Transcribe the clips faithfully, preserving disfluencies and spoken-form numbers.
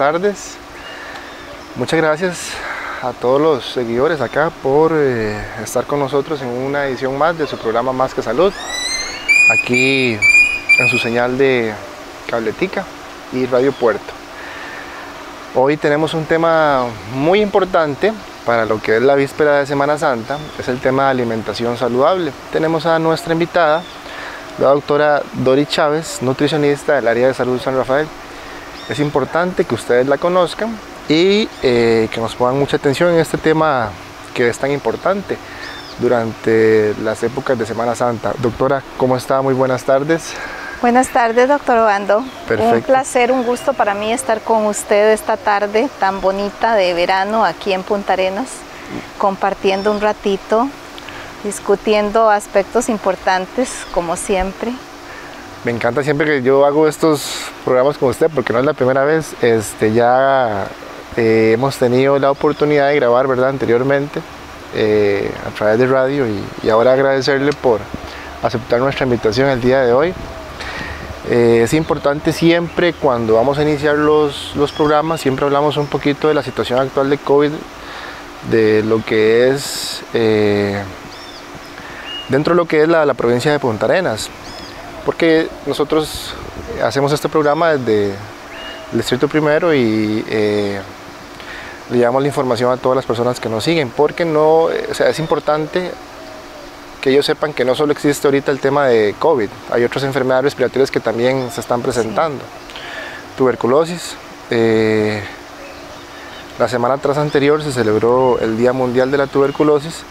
tardes. Muchas gracias a todos los seguidores acá por eh, estar con nosotros en una edición más de su programa Más que Salud, aquí en su señal de Cabletica y Radio Puerto. Hoy tenemos un tema muy importante para lo que es la víspera de Semana Santa, es el tema de alimentación saludable. Tenemos a nuestra invitada, la doctora Dori Chávez, nutricionista del área de salud San Rafael. Es importante que ustedes la conozcan y eh, que nos pongan mucha atención en este tema que es tan importante durante las épocas de Semana Santa. Doctora, ¿cómo está? Muy buenas tardes. Buenas tardes, doctor Obando. Perfecto. Un placer, un gusto para mí estar con usted esta tarde tan bonita de verano aquí en Punta Arenas, compartiendo un ratito, discutiendo aspectos importantes, como siempre. Me encanta siempre que yo hago estos programas con usted, porque no es la primera vez. Este, ya eh, hemos tenido la oportunidad de grabar, ¿verdad?, anteriormente, eh, a través de radio, y, y ahora agradecerle por aceptar nuestra invitación el día de hoy. Eh, es importante siempre, cuando vamos a iniciar los, los programas, siempre hablamos un poquito de la situación actual de COVID, de lo que es... Eh, dentro de lo que es la, la provincia de Punta Arenas, porque nosotros hacemos este programa desde el Distrito Primero y eh, le llevamos la información a todas las personas que nos siguen, porque no, o sea, es importante que ellos sepan que no solo existe ahorita el tema de COVID, hay otras enfermedades respiratorias que también se están presentando. Sí. Tuberculosis, eh, la semana tras anterior se celebró el Día Mundial de la Tuberculosis,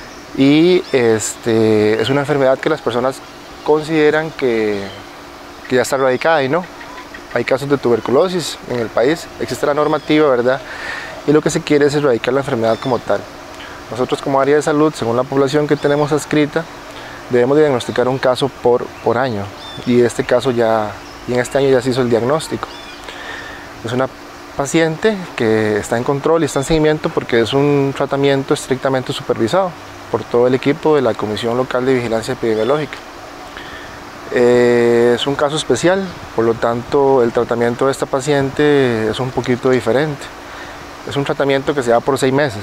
y este, es una enfermedad que las personas consideran que, que ya está erradicada, y no. Hay casos de tuberculosis en el país, existe la normativa, ¿verdad? Y lo que se quiere es erradicar la enfermedad como tal. Nosotros, como área de salud, según la población que tenemos adscrita, debemos diagnosticar un caso por, por año, y este caso ya, y en este año ya se hizo el diagnóstico. Es una paciente que está en control y está en seguimiento porque es un tratamiento estrictamente supervisado por todo el equipo de la Comisión Local de Vigilancia Epidemiológica. Eh, es un caso especial, por lo tanto el tratamiento de esta paciente es un poquito diferente. Es un tratamiento que se da por seis meses.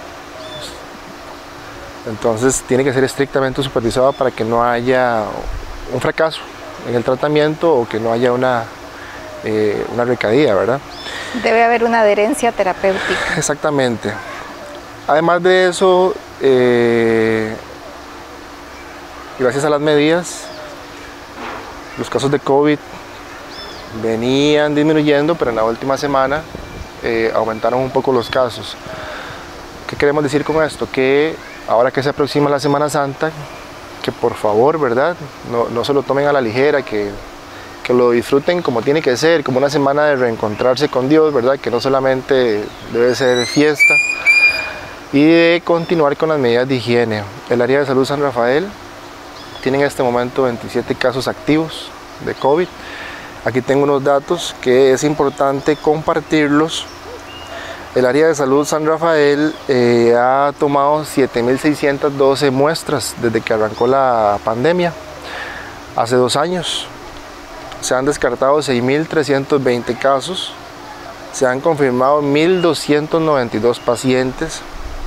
Entonces tiene que ser estrictamente supervisado para que no haya un fracaso en el tratamiento o que no haya una, eh, una recaída, ¿verdad? Debe haber una adherencia terapéutica. Exactamente. Además de eso, eh, gracias a las medidas, los casos de COVID venían disminuyendo, pero en la última semana eh, aumentaron un poco los casos. ¿Qué queremos decir con esto? Que ahora que se aproxima la Semana Santa, que por favor, ¿verdad?, no, no se lo tomen a la ligera, que, que lo disfruten como tiene que ser, como una semana de reencontrarse con Dios, ¿verdad?, que no solamente debe ser fiesta, y de continuar con las medidas de higiene. El área de salud San Rafael tiene en este momento veintisiete casos activos de COVID. Aquí tengo unos datos que es importante compartirlos. El área de salud San Rafael eh, ha tomado siete mil seiscientas doce muestras desde que arrancó la pandemia, hace dos años. Se han descartado seis mil trescientos veinte casos, se han confirmado mil doscientos noventa y dos pacientes.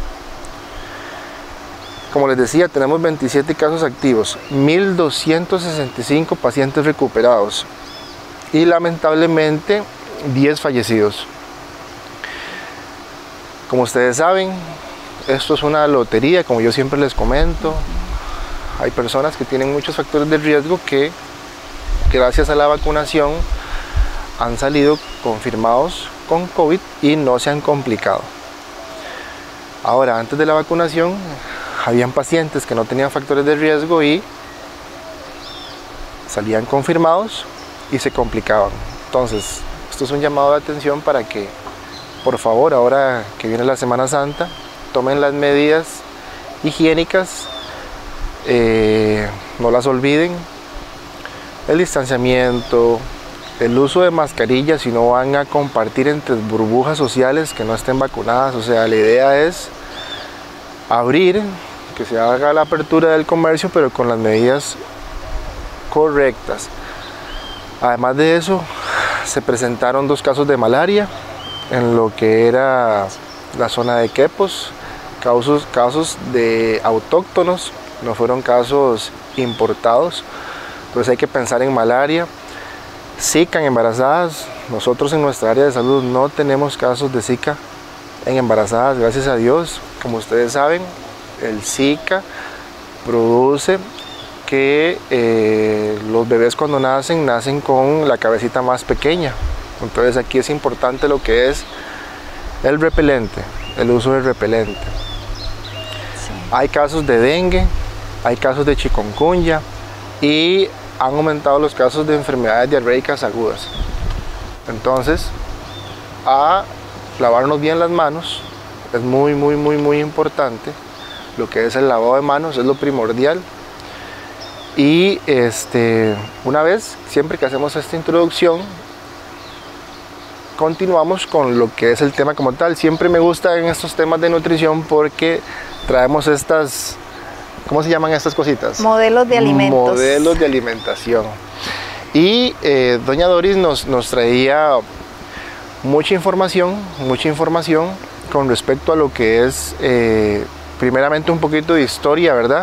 Como les decía, tenemos veintisiete casos activos, mil doscientos sesenta y cinco pacientes recuperados y lamentablemente diez fallecidos. Como ustedes saben, esto es una lotería, como yo siempre les comento. Hay personas que tienen muchos factores de riesgo que, gracias a la vacunación, han salido confirmados con COVID y no se han complicado. Ahora, antes de la vacunación, habían pacientes que no tenían factores de riesgo y salían confirmados y se complicaban. Entonces, esto es un llamado de atención para que, por favor, ahora que viene la Semana Santa, tomen las medidas higiénicas, eh, no las olviden, el distanciamiento, el uso de mascarillas si no van a compartir entre burbujas sociales que no estén vacunadas. O sea, la idea es abrir, que se haga la apertura del comercio, pero con las medidas correctas. Además de eso, se presentaron dos casos de malaria en lo que era la zona de Quepos, casos, casos de autóctonos, no fueron casos importados. Entonces hay que pensar en malaria, Zika en embarazadas. Nosotros en nuestra área de salud no tenemos casos de Zika en embarazadas, gracias a Dios. Como ustedes saben, el Zika produce que eh, los bebés cuando nacen, nacen con la cabecita más pequeña. Entonces aquí es importante lo que es el repelente, el uso del repelente. Sí. Hay casos de dengue, hay casos de chikungunya y han aumentado los casos de enfermedades diarreicas agudas. Entonces, a lavarnos bien las manos es muy, muy, muy, muy importante. Lo que es el lavado de manos es lo primordial. Y este, una vez, siempre que hacemos esta introducción, continuamos con lo que es el tema como tal. Siempre me gusta en estos temas de nutrición porque traemos estas, ¿cómo se llaman estas cositas? Modelos de alimentos. Modelos de alimentación. Y eh, doña Doris nos, nos traía mucha información, mucha información con respecto a lo que es, eh, primeramente un poquito de historia, ¿verdad?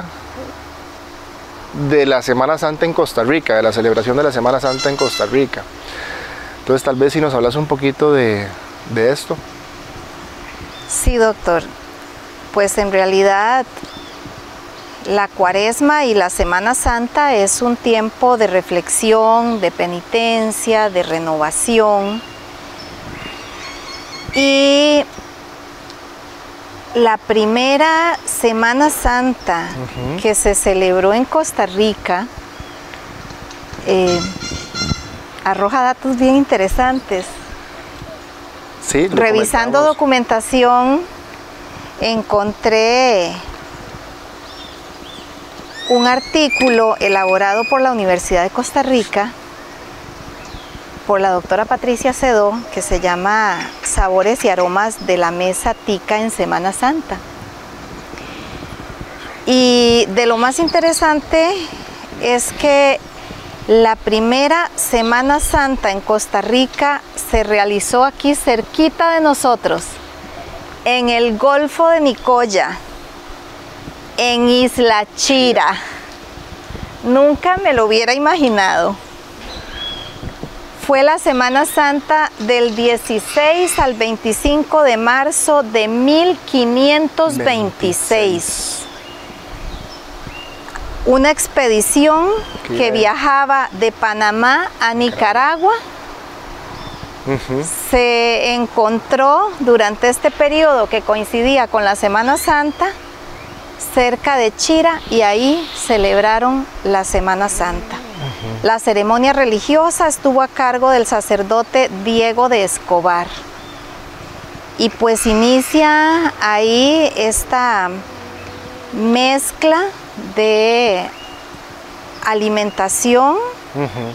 De la Semana Santa en Costa Rica, de la celebración de la Semana Santa en Costa Rica. Entonces tal vez si nos hablas un poquito de, de esto. Sí, doctor. Pues en realidad la Cuaresma y la Semana Santa es un tiempo de reflexión, de penitencia, de renovación. Y la primera Semana Santa uh-huh. que se celebró en Costa Rica eh, arroja datos bien interesantes. Sí, revisando documentación encontré un artículo elaborado por la Universidad de Costa Rica por la doctora Patricia Cedó, que se llama Sabores y aromas de la mesa tica en Semana Santa. Y de lo más interesante es que la primera Semana Santa en Costa Rica se realizó aquí cerquita de nosotros, en el Golfo de Nicoya, en Isla Chira. Nunca me lo hubiera imaginado. Fue la Semana Santa del dieciséis al veinticinco de marzo de mil quinientos veintiséis. Una expedición ¿Qué? que viajaba de Panamá a Nicaragua. Uh-huh. Se encontró durante este periodo que coincidía con la Semana Santa cerca de Chira y ahí celebraron la Semana Santa. Uh-huh. La ceremonia religiosa estuvo a cargo del sacerdote Diego de Escobar. Y pues inicia ahí esta mezcla de alimentación. Uh-huh.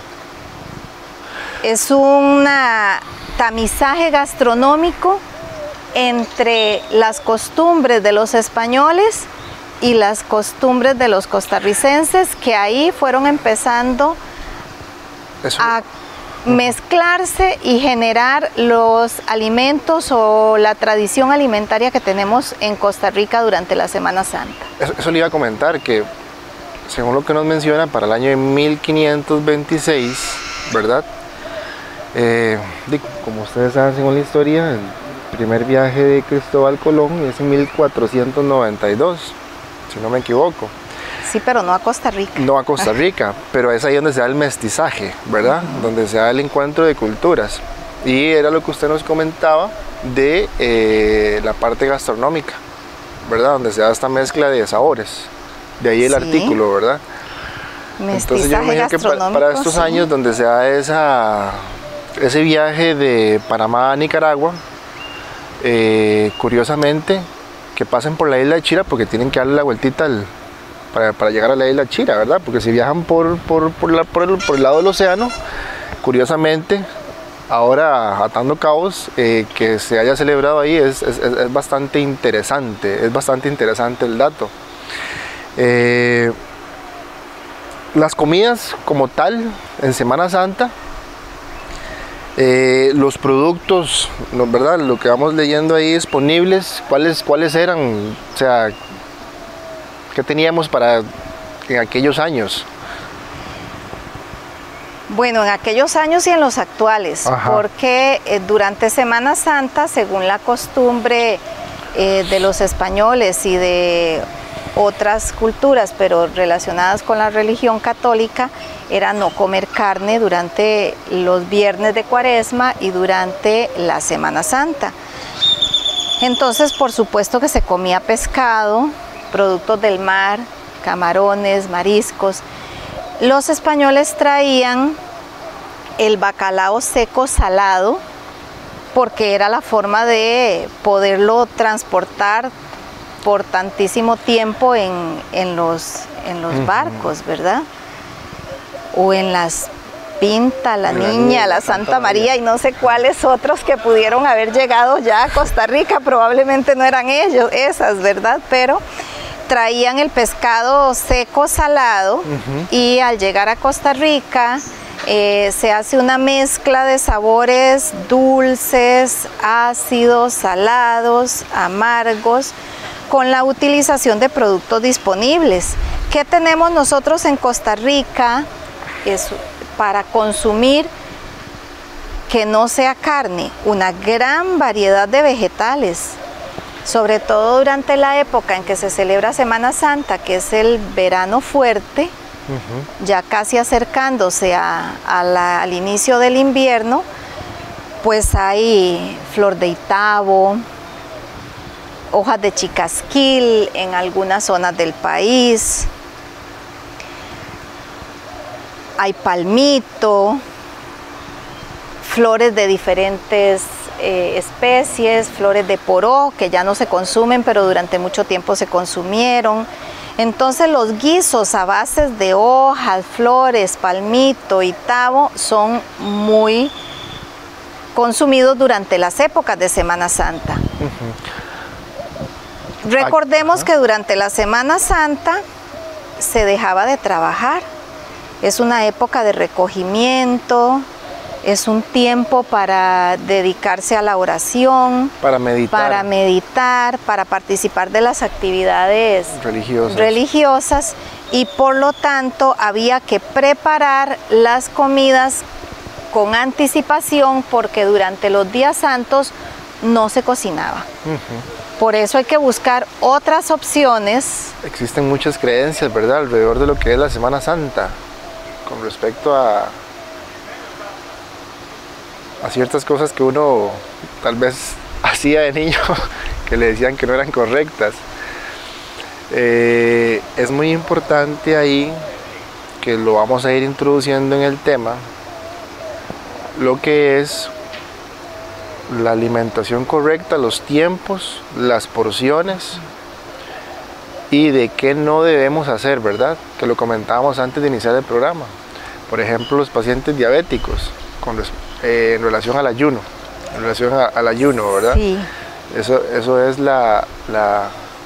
Es un tamizaje gastronómico entre las costumbres de los españoles y las costumbres de los costarricenses, que ahí fueron empezando Eso. a mezclarse y generar los alimentos o la tradición alimentaria que tenemos en Costa Rica durante la Semana Santa. Eso, eso le iba a comentar, que según lo que nos menciona, para el año de mil quinientos veintiséis, ¿verdad? Eh, como ustedes saben, según la historia, el primer viaje de Cristóbal Colón es en mil cuatrocientos noventa y dos, si no me equivoco. Sí, pero no a Costa Rica. No a Costa Rica, pero es ahí donde se da el mestizaje, ¿verdad? Uh-huh. Donde se da el encuentro de culturas. Y era lo que usted nos comentaba de eh, la parte gastronómica, ¿verdad? Donde se da esta mezcla de sabores. De ahí el sí. artículo, ¿verdad? Mestizaje Entonces yo me imagino que para, para estos sí. años donde se da esa, ese viaje de Panamá a Nicaragua, eh, curiosamente, que pasen por la isla de Chira porque tienen que darle la vueltita al... Para, para llegar a la isla Chira, ¿verdad? Porque si viajan por, por, por, la, por, el, por el lado del océano, curiosamente, ahora atando cabos, eh, que se haya celebrado ahí es, es, es bastante interesante, es bastante interesante el dato. Eh, las comidas como tal, en Semana Santa, Eh, los productos, ¿no? ¿Verdad? Lo que vamos leyendo ahí disponibles, ¿cuáles, cuáles eran? O sea, ¿qué teníamos para en aquellos años? Bueno, en aquellos años y en los actuales, Ajá. porque eh, durante Semana Santa, según la costumbre eh, de los españoles y de otras culturas, pero relacionadas con la religión católica, era no comer carne durante los viernes de Cuaresma y durante la Semana Santa. Entonces, por supuesto que se comía pescado, productos del mar, camarones, mariscos. Los españoles traían el bacalao seco salado porque era la forma de poderlo transportar por tantísimo tiempo en, en los, en los uh-huh. barcos, ¿verdad? O en las Pinta, la, la Niña, niña, la Santa, Santa María, María y no sé cuáles otros que pudieron haber llegado ya a Costa Rica, probablemente no eran ellos, esas, ¿verdad? Pero traían el pescado seco salado uh-huh. y al llegar a Costa Rica eh, se hace una mezcla de sabores dulces, ácidos, salados, amargos, con la utilización de productos disponibles. ¿Qué tenemos nosotros en Costa Rica es para consumir que no sea carne? Una gran variedad de vegetales, sobre todo durante la época en que se celebra Semana Santa, que es el verano fuerte, uh-huh. ya casi acercándose a, a la, al inicio del invierno, pues hay flor de Itabo, hojas de chicasquil en algunas zonas del país, hay palmito, flores de diferentes eh, especies, flores de poró que ya no se consumen, pero durante mucho tiempo se consumieron. Entonces los guisos a bases de hojas, flores, palmito y tabo son muy consumidos durante las épocas de Semana Santa. Uh-huh. Recordemos uh-huh. que durante la Semana Santa se dejaba de trabajar. Es una época de recogimiento, es un tiempo para dedicarse a la oración, para meditar, para, meditar, para participar de las actividades religiosas. religiosas y por lo tanto había que preparar las comidas con anticipación porque durante los días santos no se cocinaba. Uh-huh. Por eso hay que buscar otras opciones. Existen muchas creencias, ¿verdad?, alrededor de lo que es la Semana Santa, con respecto a, a ciertas cosas que uno tal vez hacía de niño, que le decían que no eran correctas. Eh, es muy importante ahí, que lo vamos a ir introduciendo en el tema, lo que es la alimentación correcta, los tiempos, las porciones y de qué no debemos hacer, ¿verdad? Que lo comentábamos antes de iniciar el programa. Por ejemplo, los pacientes diabéticos con, eh, en relación al ayuno, en relación a, al ayuno, ¿verdad? Sí. Eso, eso es la, la,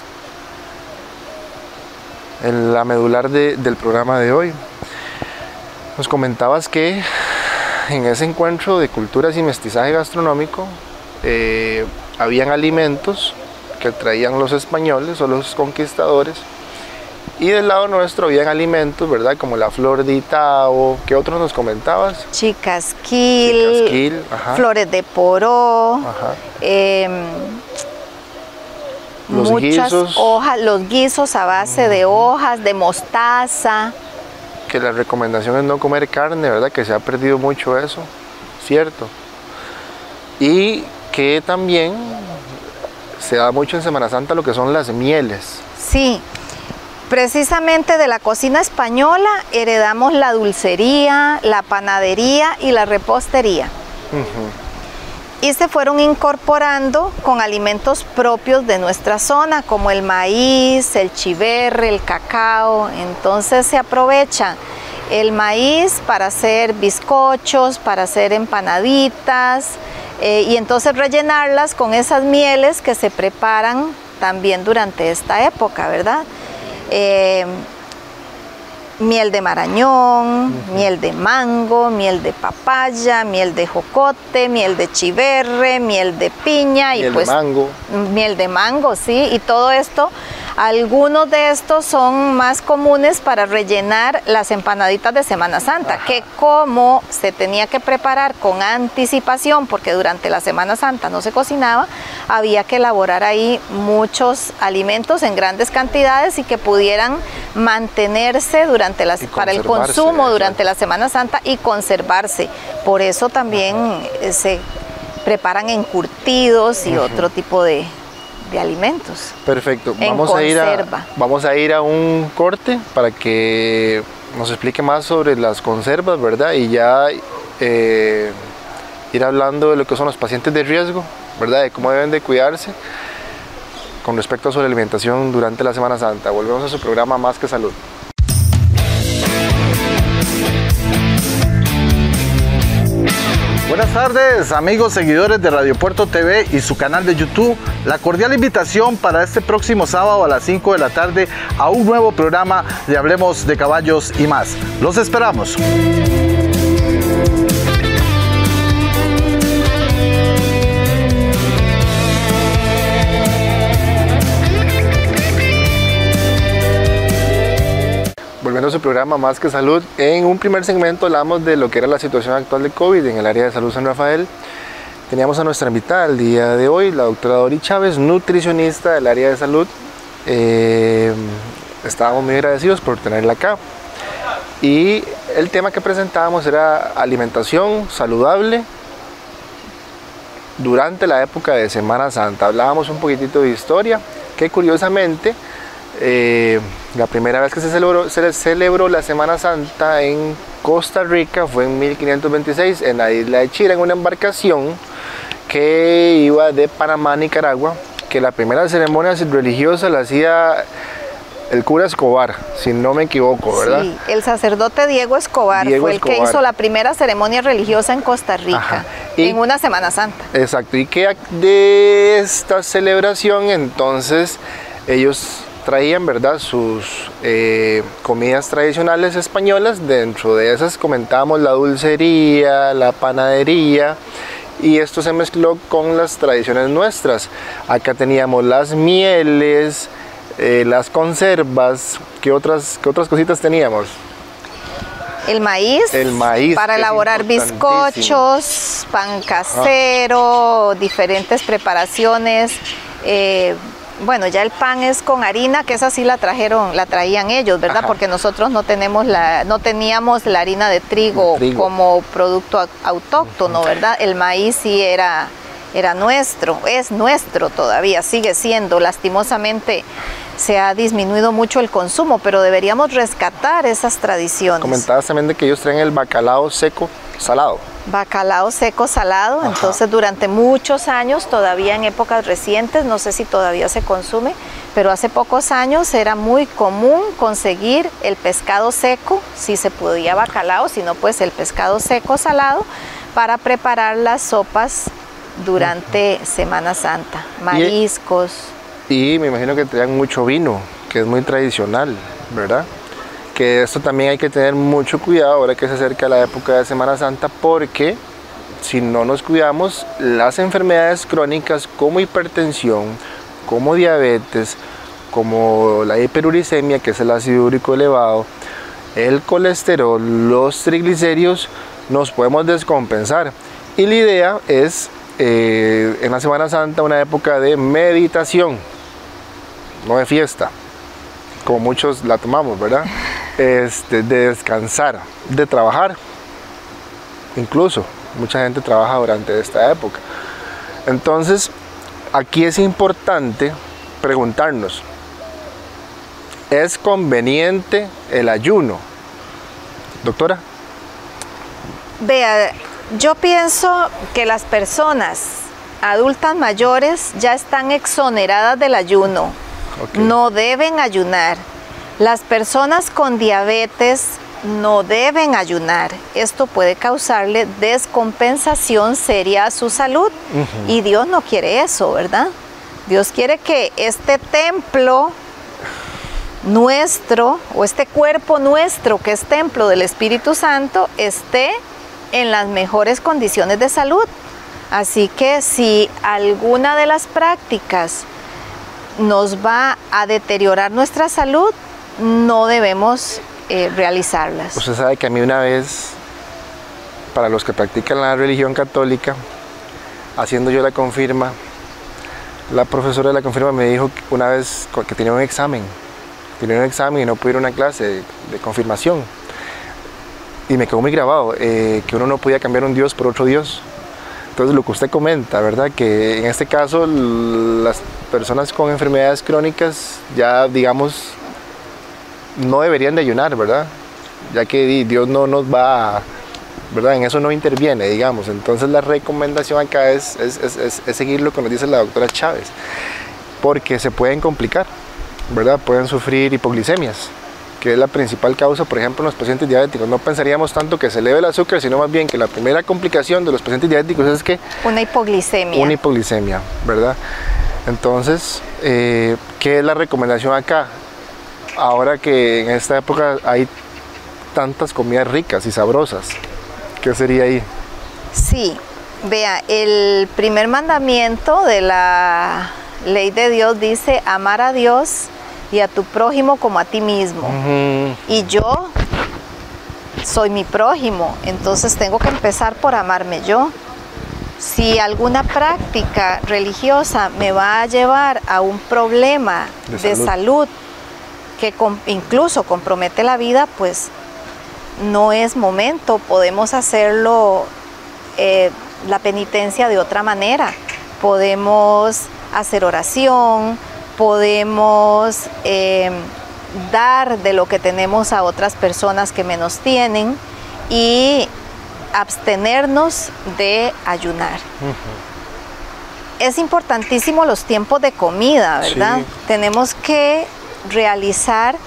en la medular de, del programa de hoy. Nos comentabas que en ese encuentro de culturas y mestizaje gastronómico eh, habían alimentos que traían los españoles o los conquistadores y del lado nuestro habían alimentos, ¿verdad?, como la flor de Itabo. ¿Qué otros nos comentabas? Chicasquil, Chicasquil, ajá. flores de poró, ajá. Eh, los muchas guisos. hojas, los guisos a base uh-huh. de hojas, de mostaza. Que la recomendación es no comer carne, ¿verdad?, que se ha perdido mucho eso, cierto. Y que también se da mucho en Semana Santa lo que son las mieles. Sí, precisamente de la cocina española heredamos la dulcería, la panadería y la repostería. Uh-huh. Y se fueron incorporando con alimentos propios de nuestra zona, como el maíz, el chiverre, el cacao. Entonces se aprovecha el maíz para hacer bizcochos, para hacer empanaditas, eh, y entonces rellenarlas con esas mieles que se preparan también durante esta época, ¿verdad? Eh, miel de marañón, uh-huh. miel de mango, miel de papaya, miel de jocote, miel de chiverre, miel de piña miel y pues de mango. Miel de mango, sí, y todo esto, algunos de estos son más comunes para rellenar las empanaditas de Semana Santa, Ajá. que como se tenía que preparar con anticipación, porque durante la Semana Santa no se cocinaba, había que elaborar ahí muchos alimentos en grandes cantidades y que pudieran mantenerse durante las, para el consumo durante la Semana Santa y conservarse. Por eso también Ajá. se preparan encurtidos y uh-huh. otro tipo de, de alimentos. Perfecto. Vamos a, ir a, vamos a ir a un corte para que nos explique más sobre las conservas, ¿verdad? Y ya eh, ir hablando de lo que son los pacientes de riesgo, ¿verdad? De cómo deben de cuidarse con respecto a su alimentación durante la Semana Santa. Volvemos a su programa Más que Salud. Buenas tardes, amigos seguidores de Radio Puerto T V y su canal de YouTube. La cordial invitación para este próximo sábado a las cinco de la tarde a un nuevo programa de Hablemos de Caballos y más. Los esperamos. Volviendo a su programa Más que Salud, en un primer segmento hablamos de lo que era la situación actual de COVID en el área de salud San Rafael. Teníamos a nuestra invitada el día de hoy, la doctora Dori Chávez, nutricionista del área de salud. Eh, estábamos muy agradecidos por tenerla acá. Y el tema que presentábamos era alimentación saludable durante la época de Semana Santa. Hablábamos un poquitito de historia, que curiosamente Eh, la primera vez que se celebró, se celebró la Semana Santa en Costa Rica fue en mil quinientos veintiséis en la isla de Chira, en una embarcación que iba de Panamá a Nicaragua, que la primera ceremonia religiosa la hacía el cura Escobar, si no me equivoco, ¿verdad? Sí, el sacerdote Diego Escobar Diego fue el Escobar. que hizo la primera ceremonia religiosa en Costa Rica, y, en una Semana Santa. Exacto, y que de esta celebración entonces ellos traían, ¿verdad?, sus eh, comidas tradicionales españolas. Dentro de esas comentábamos la dulcería, la panadería, y esto se mezcló con las tradiciones nuestras. Acá teníamos las mieles, eh, las conservas. ¿Qué otras, qué otras cositas teníamos? El maíz, el maíz para elaborar bizcochos, pan casero, ah. diferentes preparaciones. Eh, Bueno, ya el pan es con harina, que esa sí la trajeron, la traían ellos, ¿verdad? Ajá. Porque nosotros no tenemos la, no teníamos la harina de trigo, trigo. como producto autóctono, ¿verdad? El maíz sí era, era nuestro, es nuestro todavía, sigue siendo. Lastimosamente se ha disminuido mucho el consumo, pero deberíamos rescatar esas tradiciones. Comentabas también de que ellos traen el bacalao seco salado. Bacalao seco salado. Ajá. Entonces durante muchos años, todavía en épocas recientes, no sé si todavía se consume, pero hace pocos años era muy común conseguir el pescado seco, si se podía bacalao, si no pues el pescado seco salado, para preparar las sopas durante Ajá. Semana Santa, mariscos. Y, y me imagino que traían mucho vino, que es muy tradicional, ¿verdad? Que esto también hay que tener mucho cuidado ahora que se acerca la época de Semana Santa, porque si no nos cuidamos, las enfermedades crónicas como hipertensión, como diabetes, como la hiperuricemia, que es el ácido úrico elevado, el colesterol, los triglicéridos, nos podemos descompensar. Y la idea es, eh, en la Semana Santa, una época de meditación, no de fiesta, como muchos la tomamos, ¿verdad? Este, de descansar, de trabajar. Incluso mucha gente trabaja durante esta época. Entonces, aquí es importante preguntarnos, ¿es conveniente el ayuno? Doctora. Vea, yo pienso que las personas adultas mayores ya están exoneradas del ayuno. Okay. No deben ayunar. Las personas con diabetes no deben ayunar. Esto puede causarle descompensación seria a su salud. Uh-huh. Y Dios no quiere eso, ¿verdad? Dios quiere que este templo nuestro, o este cuerpo nuestro que es templo del Espíritu Santo, esté en las mejores condiciones de salud. Así que si alguna de las prácticas nos va a deteriorar nuestra salud, no debemos eh, realizarlas. Usted sabe que a mí una vez, para los que practican la religión católica, haciendo yo la confirma, la profesora de la confirma me dijo que una vez que tenía un examen, tenía un examen y no pude ir a una clase de, de confirmación. Y me quedó muy grabado, eh, que uno no podía cambiar un Dios por otro Dios. Entonces lo que usted comenta, ¿verdad? Que en este caso las personas con enfermedades crónicas ya, digamos, no deberían de ayunar, ¿verdad? Ya que Dios no nos va a, ¿verdad? En eso no interviene, digamos. Entonces la recomendación acá es, es, es, es, es seguir lo que nos dice la doctora Chávez, porque se pueden complicar, ¿verdad? Pueden sufrir hipoglicemias, que es la principal causa, por ejemplo, en los pacientes diabéticos. No pensaríamos tanto que se eleve el azúcar, sino más bien que la primera complicación de los pacientes diabéticos es que... Una hipoglicemia. Una hipoglicemia, ¿verdad? Entonces, eh, ¿qué es la recomendación acá? Ahora que en esta época hay tantas comidas ricas y sabrosas, ¿qué sería ahí? Sí, vea, el primer mandamiento de la ley de Dios dice amar a Dios y a tu prójimo como a ti mismo. Uh-huh. Y yo soy mi prójimo, entonces tengo que empezar por amarme yo. Si alguna práctica religiosa me va a llevar a un problema de, de salud. salud que com- incluso compromete la vida, pues no es momento. Podemos hacerlo, eh, la penitencia de otra manera. Podemos hacer oración, podemos eh, dar de lo que tenemos a otras personas que menos tienen y abstenernos de ayunar. Uh-huh. Es importantísimo los tiempos de comida, ¿verdad? Sí. Tenemos que realizar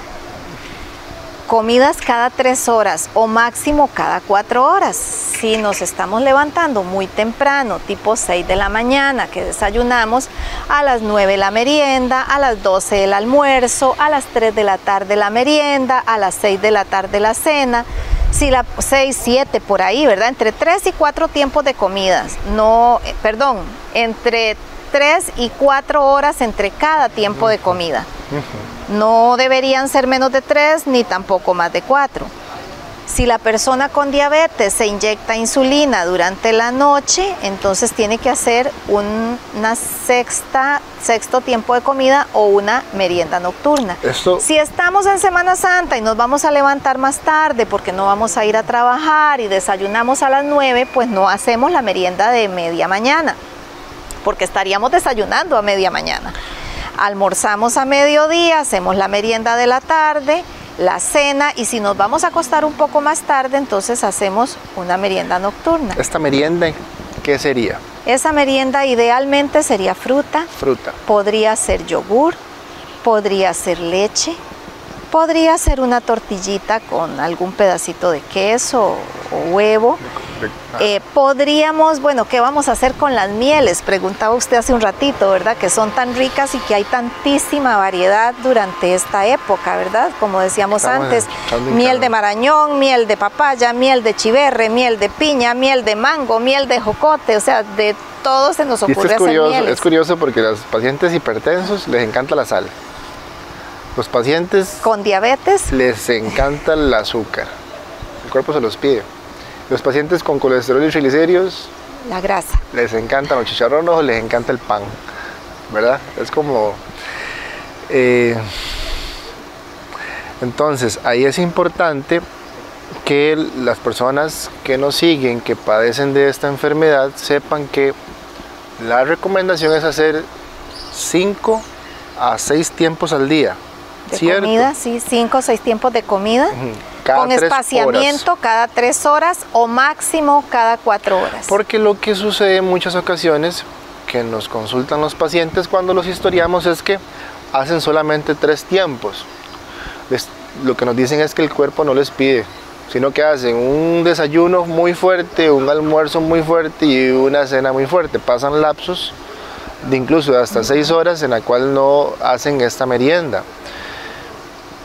comidas cada tres horas o máximo cada cuatro horas. Si nos estamos levantando muy temprano, tipo seis de la mañana, que desayunamos, a las nueve la merienda, a las doce el almuerzo, a las tres de la tarde la merienda, a las seis de la tarde la cena, si la seis, siete por ahí, ¿verdad? Entre tres y cuatro tiempos de comidas, no, eh, perdón, entre tres y cuatro horas entre cada tiempo de comida. No deberían ser menos de tres ni tampoco más de cuatro. Si la persona con diabetes se inyecta insulina durante la noche, entonces tiene que hacer un, una sexta, sexto tiempo de comida o una merienda nocturna. Esto... Si estamos en Semana Santa y nos vamos a levantar más tarde porque no vamos a ir a trabajar y desayunamos a las nueve, pues no hacemos la merienda de media mañana, porque estaríamos desayunando a media mañana. Almorzamos a mediodía, hacemos la merienda de la tarde, la cena, y si nos vamos a acostar un poco más tarde, entonces hacemos una merienda nocturna. ¿Esta merienda qué sería? Esa merienda idealmente sería fruta. Fruta. Podría ser yogur, podría ser leche, podría ser una tortillita con algún pedacito de queso o huevo. Eh, podríamos, bueno, ¿qué vamos a hacer con las mieles? Preguntaba usted hace un ratito, ¿verdad? Que son tan ricas y que hay tantísima variedad durante esta época, ¿verdad? Como decíamos Estamos antes, miel de marañón, miel de papaya, miel de chiverre, miel de piña, miel de mango, miel de jocote, o sea, de todo se nos ocurre es hacer curioso, mieles. Es curioso porque a los pacientes hipertensos les encanta la sal. Los pacientes con diabetes les encanta el azúcar. El cuerpo se los pide. Los pacientes con colesterol y triglicéridos, la grasa. Les encantan los chicharrones, les encanta el pan, ¿verdad? Es como... Eh, entonces, ahí es importante que las personas que nos siguen, que padecen de esta enfermedad, sepan que la recomendación es hacer cinco a seis tiempos al día. De ¿cierto? Comida, sí, cinco o seis tiempos de comida. Uh-huh. Cada con espaciamiento horas. Cada tres horas o máximo cada cuatro horas. Porque lo que sucede en muchas ocasiones que nos consultan los pacientes cuando los historiamos es que hacen solamente tres tiempos. Les, lo que nos dicen es que el cuerpo no les pide, sino que hacen un desayuno muy fuerte, un almuerzo muy fuerte y una cena muy fuerte. Pasan lapsos de incluso hasta seis horas en la cual no hacen esta merienda.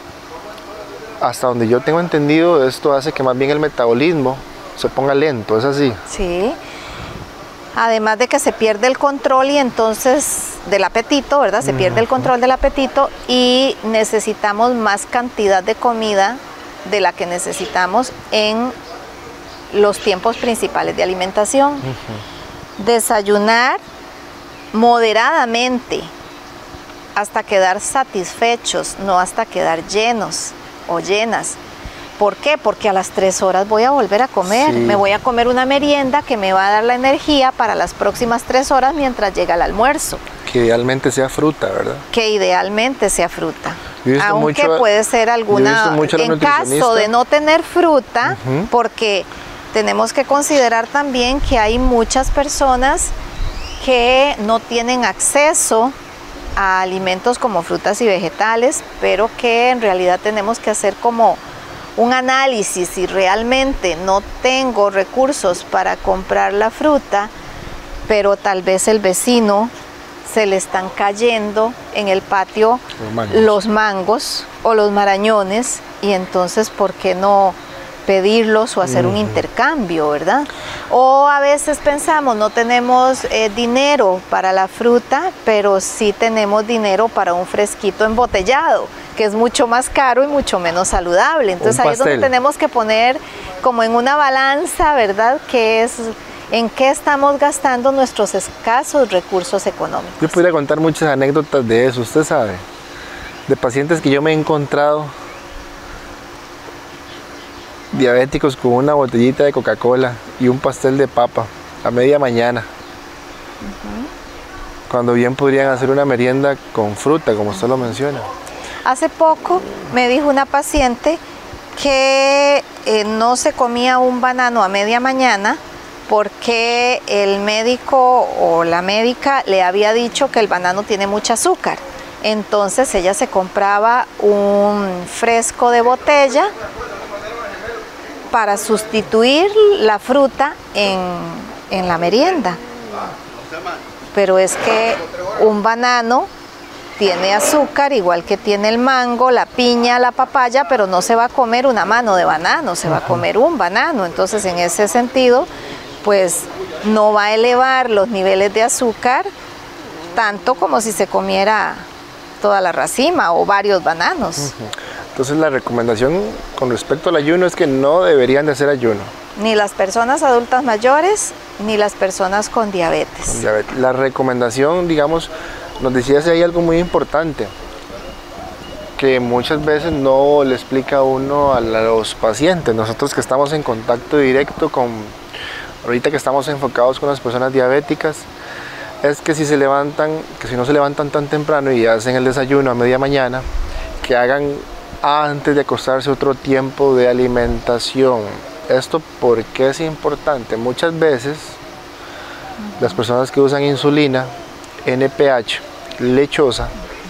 hasta donde yo tengo entendido, esto hace que más bien el metabolismo se ponga lento, ¿es así? Sí. Además de que se pierde el control y entonces del apetito, ¿verdad? Se pierde el control del apetito y necesitamos más cantidad de comida de la que necesitamos en los tiempos principales de alimentación. Uh-huh. Desayunar moderadamente hasta quedar satisfechos, no hasta quedar llenos o llenas. ¿Por qué? Porque a las tres horas voy a volver a comer. Sí. Me voy a comer una merienda que me va a dar la energía para las próximas tres horas mientras llega el almuerzo. Que idealmente sea fruta, ¿verdad? Que idealmente sea fruta. Aunque mucho, puede ser alguna, en caso de no tener fruta, uh-huh. porque tenemos que considerar también que hay muchas personas que no tienen acceso a alimentos como frutas y vegetales, pero que en realidad tenemos que hacer como un análisis. Si realmente no tengo recursos para comprar la fruta, pero tal vez el vecino se le están cayendo en el patio los mangos. los mangos o los marañones, y entonces ¿por qué no pedirlos o hacer uh-huh. un intercambio, verdad? O a veces pensamos, no tenemos eh, dinero para la fruta, pero sí tenemos dinero para un fresquito embotellado, que es mucho más caro y mucho menos saludable. Entonces ahí es donde tenemos que poner como en una balanza, ¿verdad? Que es en qué estamos gastando nuestros escasos recursos económicos. Yo podría contar muchas anécdotas de eso, usted sabe, de pacientes que yo me he encontrado diabéticos con una botellita de Coca-Cola y un pastel de papa a media mañana, uh-huh. cuando bien podrían hacer una merienda con fruta, como usted lo menciona. Hace poco me dijo una paciente que eh, no se comía un banano a media mañana porque el médico o la médica le había dicho que el banano tiene mucho azúcar. Entonces ella se compraba un fresco de botella para sustituir la fruta en, en la merienda. Pero es que un banano tiene azúcar, igual que tiene el mango, la piña, la papaya, pero no se va a comer una mano de banano, se va a comer un banano. Entonces, en ese sentido, pues no va a elevar los niveles de azúcar tanto como si se comiera toda la racima o varios bananos. Uh-huh. Entonces la recomendación con respecto al ayuno es que no deberían de hacer ayuno. Ni las personas adultas mayores, ni las personas con diabetes. Con diabetes. La recomendación, digamos, nos decías ahí algo muy importante, que muchas veces no le explica uno a los pacientes. Nosotros que estamos en contacto directo con, ahorita que estamos enfocados con las personas diabéticas, es que si se levantan, que si no se levantan tan temprano y hacen el desayuno a media mañana, que hagan antes de acostarse otro tiempo de alimentación. ¿Esto por qué es importante? Muchas veces las personas que usan insulina N P H lechosa,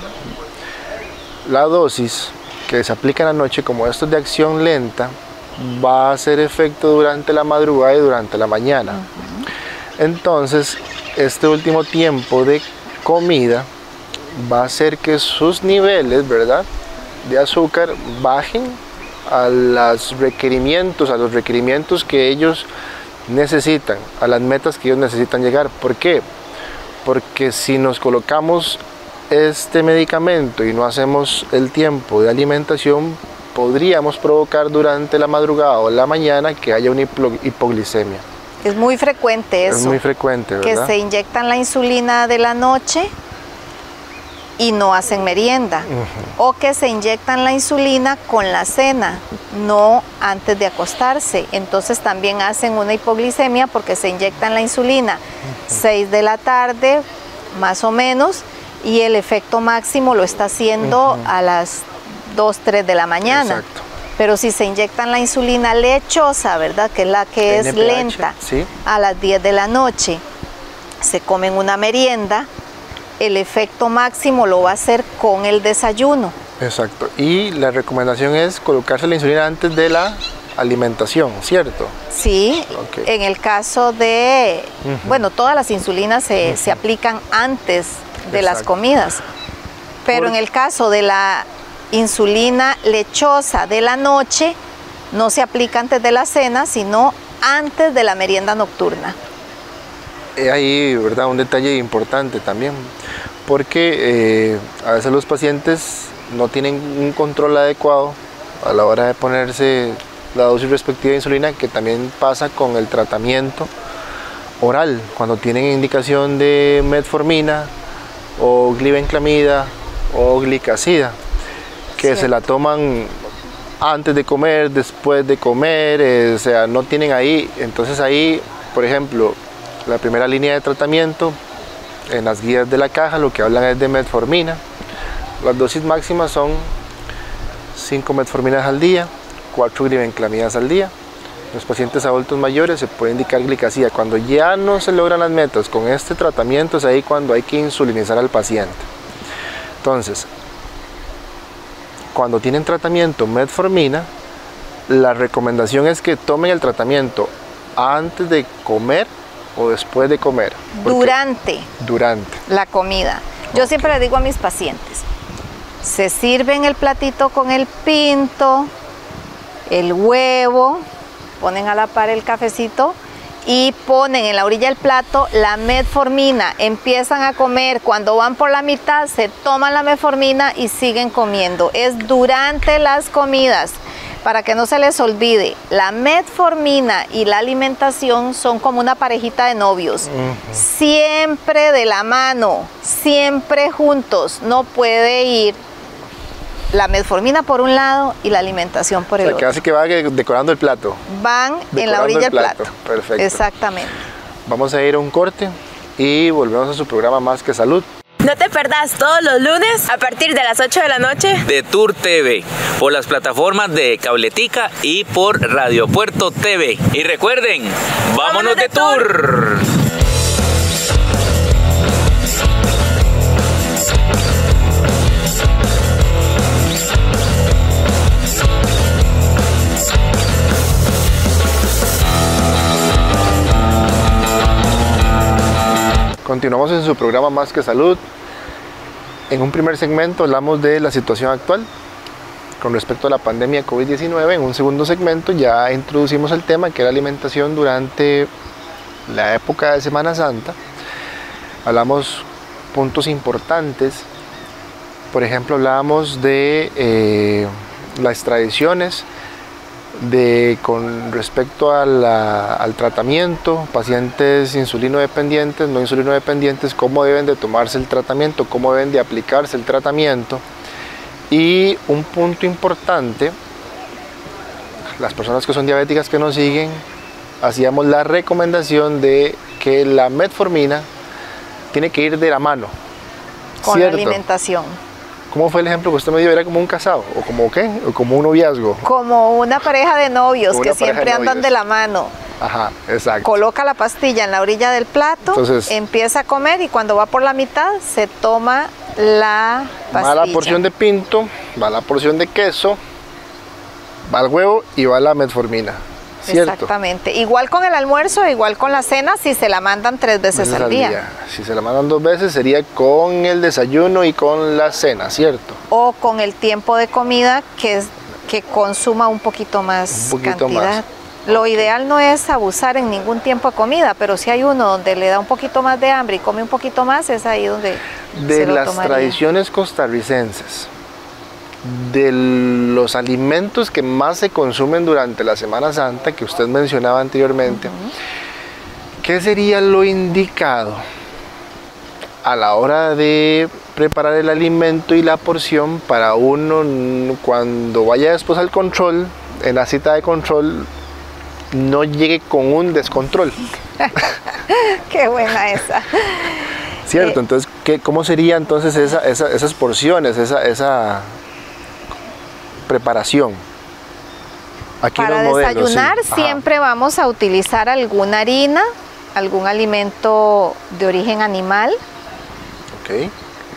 la dosis que se aplica en la noche, como esto es de acción lenta, va a hacer efecto durante la madrugada y durante la mañana. Uh-huh. Entonces, este último tiempo de comida va a hacer que sus niveles, ¿verdad?, de azúcar bajen a los requerimientos, a los requerimientos que ellos necesitan, a las metas que ellos necesitan llegar. ¿Por qué? Porque si nos colocamos este medicamento y no hacemos el tiempo de alimentación, podríamos provocar durante la madrugada o la mañana que haya una hipoglicemia. Es muy frecuente eso. Es muy frecuente, ¿verdad? Que se inyectan la insulina de la noche y no hacen merienda, uh-huh. o que se inyectan la insulina con la cena, no antes de acostarse. Entonces también hacen una hipoglicemia porque se inyectan la insulina uh-huh. seis de la tarde, más o menos, y el efecto máximo lo está haciendo uh-huh. a las dos, tres de la mañana. Exacto. Pero si se inyectan la insulina lechosa, ¿verdad?, que es la que es N P H, lenta, ¿sí?, a las diez de la noche, se comen una merienda, el efecto máximo lo va a hacer con el desayuno. Exacto. Y la recomendación es colocarse la insulina antes de la alimentación, ¿cierto? Sí, okay. En el caso de, uh-huh. bueno, todas las insulinas se, uh-huh. se aplican antes de Exacto. las comidas, pero Por... en el caso de la insulina lechosa de la noche no se aplica antes de la cena, sino antes de la merienda nocturna. Ahí, ¿verdad? Un detalle importante también, porque eh, a veces los pacientes no tienen un control adecuado a la hora de ponerse la dosis respectiva de insulina, que también pasa con el tratamiento oral, cuando tienen indicación de metformina o glibenclamida o glicazida, que Cierto. se la toman antes de comer, después de comer, eh, o sea, no tienen ahí, entonces ahí, por ejemplo, la primera línea de tratamiento, en las guías de la caja lo que hablan es de metformina. Las dosis máximas son cinco metforminas al día, cuatro glibenclamidas al día. Los pacientes adultos mayores se puede indicar glicazida. Cuando ya no se logran las metas con este tratamiento, es ahí cuando hay que insulinizar al paciente. Entonces, cuando tienen tratamiento metformina, la recomendación es que tomen el tratamiento antes de comer o después de comer. Durante. Durante. La comida. Yo okay. siempre le digo a mis pacientes, se sirven el platito con el pinto, el huevo, ponen a la par el cafecito y ponen en la orilla del plato la metformina, empiezan a comer, cuando van por la mitad se toman la metformina y siguen comiendo. Es durante las comidas, para que no se les olvide, la metformina y la alimentación son como una parejita de novios, uh-huh. siempre de la mano, siempre juntos, no puede ir la metformina por un lado y la alimentación por el o sea, otro. Que hace que va decorando el plato. Van decorando en la orilla del plato. plato. Perfecto. Exactamente. Vamos a ir a un corte y volvemos a su programa Más que Salud. No te perdás todos los lunes a partir de las ocho de la noche de Tour T V, por las plataformas de Cabletica y por Radio Puerto T V. Y recuerden, ¡vámonos, ¡vámonos de, de tour! tour! Continuamos en su programa Más que Salud. En un primer segmento hablamos de la situación actual con respecto a la pandemia COVID diecinueve. En un segundo segmento ya introducimos el tema que era alimentación durante la época de Semana Santa. Hablamos puntos importantes. Por ejemplo, hablábamos de eh, las tradiciones de con respecto a la, al tratamiento, pacientes insulino dependientes, no insulino dependientes, cómo deben de tomarse el tratamiento, cómo deben de aplicarse el tratamiento. Y un punto importante, las personas que son diabéticas que nos siguen, hacíamos la recomendación de que la metformina tiene que ir de la mano con ¿cierto? La alimentación. ¿Cómo fue el ejemplo que usted me dio? ¿Era como un casado? ¿O como qué? ¿O como un noviazgo? Como una pareja de novios que siempre de andan de la mano. Ajá, exacto. Coloca la pastilla en la orilla del plato, entonces, empieza a comer y cuando va por la mitad se toma la pastilla. Va la porción de pinto, va la porción de queso, va el huevo y va la metformina. ¿Cierto? Exactamente. Igual con el almuerzo, igual con la cena, si se la mandan tres veces al, al día. día. Si se la mandan dos veces, sería con el desayuno y con la cena, ¿cierto? O con el tiempo de comida que, que consuma un poquito más un poquito cantidad. Más. Lo okay. ideal no es abusar en ningún tiempo de comida, pero si hay uno donde le da un poquito más de hambre y come un poquito más, es ahí donde de se lo las tomaría. Tradiciones costarricenses, de los alimentos que más se consumen durante la Semana Santa, que usted mencionaba anteriormente, uh-huh. ¿qué sería lo indicado a la hora de preparar el alimento y la porción para uno cuando vaya después al control, en la cita de control, no llegue con un descontrol? Qué buena esa. Cierto, eh, entonces, ¿qué, ¿cómo sería entonces esa, esa, esas porciones, esa, esa preparación? Aquí para los modelos, desayunar sí. siempre vamos a utilizar alguna harina, algún alimento de origen animal. Okay.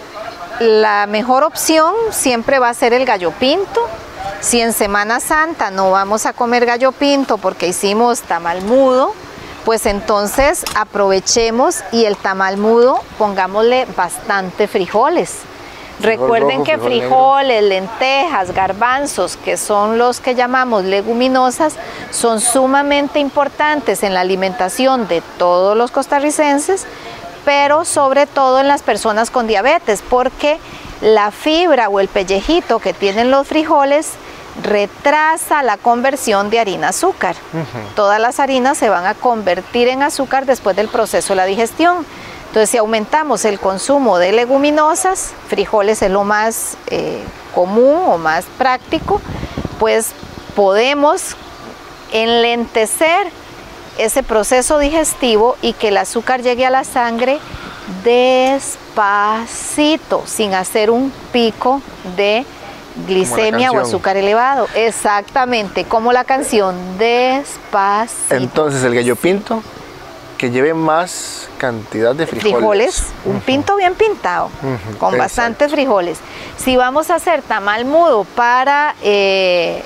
La mejor opción siempre va a ser el gallo pinto. Si en Semana Santa no vamos a comer gallo pinto porque hicimos tamal mudo, pues entonces aprovechemos y el tamal mudo pongámosle bastante frijoles. Recuerden rojo, que frijol frijoles, lentejas, garbanzos, que son los que llamamos leguminosas, son sumamente importantes en la alimentación de todos los costarricenses, pero sobre todo en las personas con diabetes, porque la fibra o el pellejito que tienen los frijoles retrasa la conversión de harina a azúcar. Uh-huh. Todas las harinas se van a convertir en azúcar después del proceso de la digestión. Entonces, si aumentamos el consumo de leguminosas, frijoles es lo más eh, común o más práctico, pues podemos enlentecer ese proceso digestivo y que el azúcar llegue a la sangre despacito, sin hacer un pico de glicemia o azúcar elevado. Exactamente, como la canción, despacito. Entonces, el gallo pinto, que lleve más cantidad de frijoles. Frijoles, un uh-huh. pinto bien pintado, uh-huh. con Exacto. bastantes frijoles. Si vamos a hacer tamal mudo para eh,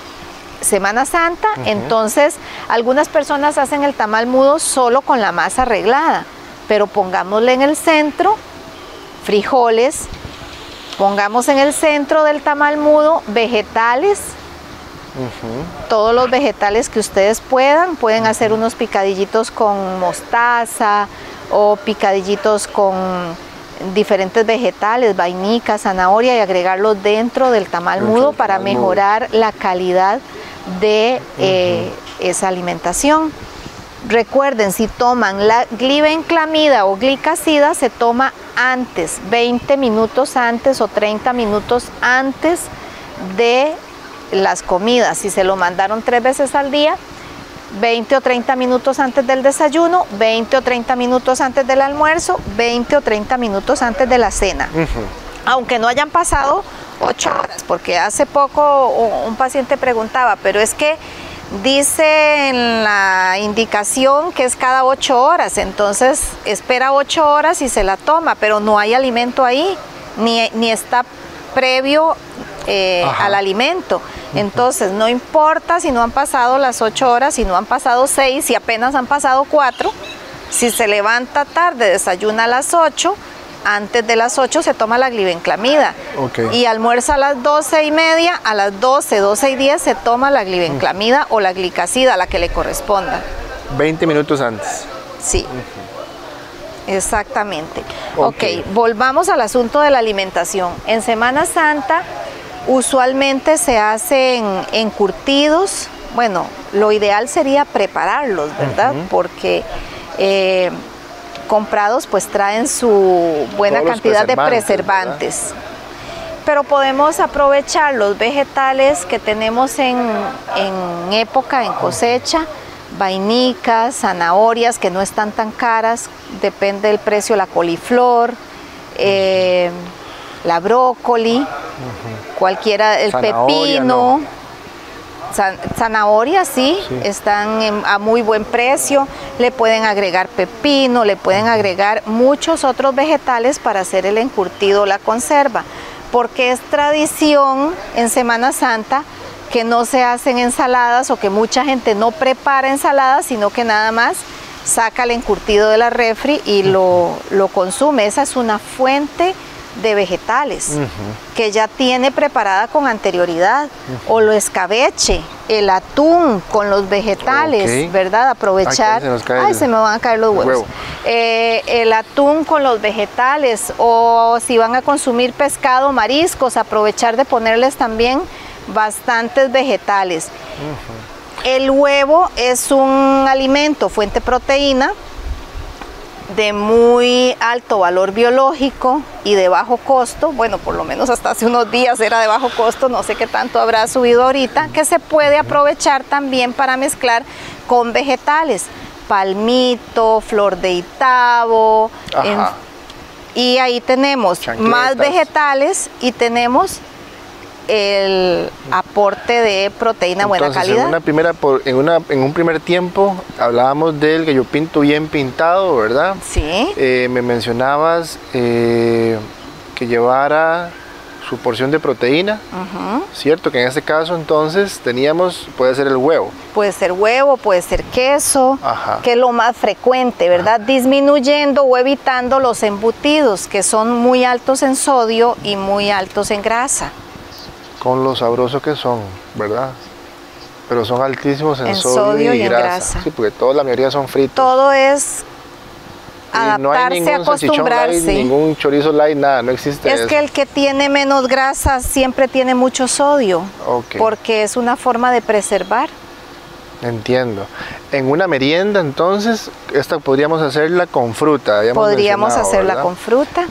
Semana Santa, uh-huh. entonces algunas personas hacen el tamal mudo solo con la masa arreglada, pero pongámosle en el centro frijoles, pongamos en el centro del tamal mudo vegetales, uh-huh. todos los vegetales que ustedes puedan, pueden uh-huh. hacer unos picadillitos con mostaza o picadillitos con diferentes vegetales, vainica, zanahoria, y agregarlos dentro del tamal dentro mudo del para tamal mejorar mudo. La calidad de uh-huh. eh, esa alimentación. Recuerden, si toman la glibenclamida o glicacida, se toma antes, veinte minutos antes o treinta minutos antes de las comidas. Si se lo mandaron tres veces al día, veinte o treinta minutos antes del desayuno, veinte o treinta minutos antes del almuerzo, veinte o treinta minutos antes de la cena. Uh-huh. Aunque no hayan pasado ocho horas, porque hace poco un paciente preguntaba, pero es que dice en la indicación que es cada ocho horas, entonces espera ocho horas y se la toma, pero no hay alimento ahí, ni, ni está previo eh, al alimento. Entonces no importa si no han pasado las ocho horas, si no han pasado seis, si apenas han pasado cuatro, si se levanta tarde, desayuna a las ocho, antes de las ocho se toma la glibenclamida. Okay. Y almuerza a las doce y media, a las doce, doce y diez se toma la glibenclamida uh-huh. o la glicacida, la que le corresponda. veinte minutos antes. Sí. Uh-huh. Exactamente. Okay. ok, volvamos al asunto de la alimentación. En Semana Santa usualmente se hacen encurtidos. Bueno, lo ideal sería prepararlos, ¿verdad? Uh-huh. Porque eh, comprados pues traen su buena Todos cantidad de preservantes. ¿Verdad? Pero podemos aprovechar los vegetales que tenemos en, en época, en cosecha, vainicas, zanahorias que no están tan caras, depende del precio, la coliflor, eh, la brócoli, uh-huh. cualquiera, el Zanahoria, pepino. No. Zanahorias sí, sí, están en, a muy buen precio, le pueden agregar pepino, le pueden agregar muchos otros vegetales para hacer el encurtido, la conserva, porque es tradición en Semana Santa que no se hacen ensaladas o que mucha gente no prepara ensaladas, sino que nada más saca el encurtido de la refri y lo, lo consume. Esa es una fuente de vegetales uh-huh. que ya tiene preparada con anterioridad, uh-huh. o lo escabeche, el atún con los vegetales, okay. ¿verdad? Aprovechar, ay, se, ay, el... se me van a caer los huevos, huevo. eh, el atún con los vegetales, o si van a consumir pescado, mariscos, aprovechar de ponerles también bastantes vegetales. Uh-huh. El huevo es un alimento, fuente de proteína, de muy alto valor biológico y de bajo costo, bueno, por lo menos hasta hace unos días era de bajo costo, no sé qué tanto habrá subido ahorita, que se puede aprovechar también para mezclar con vegetales, palmito, flor de itabo, en, y ahí tenemos Chanquetas. Más vegetales y tenemos el aporte de proteína Entonces, buena calidad. En, una primera, en, una, en un primer tiempo hablábamos del gallo pinto bien pintado, ¿verdad? Sí. Eh, me mencionabas eh, que llevara su porción de proteína, Ujú. ¿cierto? Que en este caso entonces teníamos, puede ser el huevo. Puede ser huevo, puede ser queso, Ajá. que es lo más frecuente, ¿verdad? Disminuyendo o evitando los embutidos, que son muy altos en sodio y muy altos en grasa. Con lo sabroso que son, ¿verdad? Pero son altísimos en, En sodio, sodio y, y en grasa. grasa. Sí, porque toda la mayoría son fritos. Todo es Y no hay adaptarse, ningún salchichón light, acostumbrarse. ningún chorizo light, nada, no existe Es eso. que el que tiene menos grasa siempre tiene mucho sodio, Ok. porque es una forma de preservar. Entiendo. En una merienda, entonces, esta podríamos hacerla con fruta. habíamos Podríamos mencionado, hacerla ¿verdad? con fruta.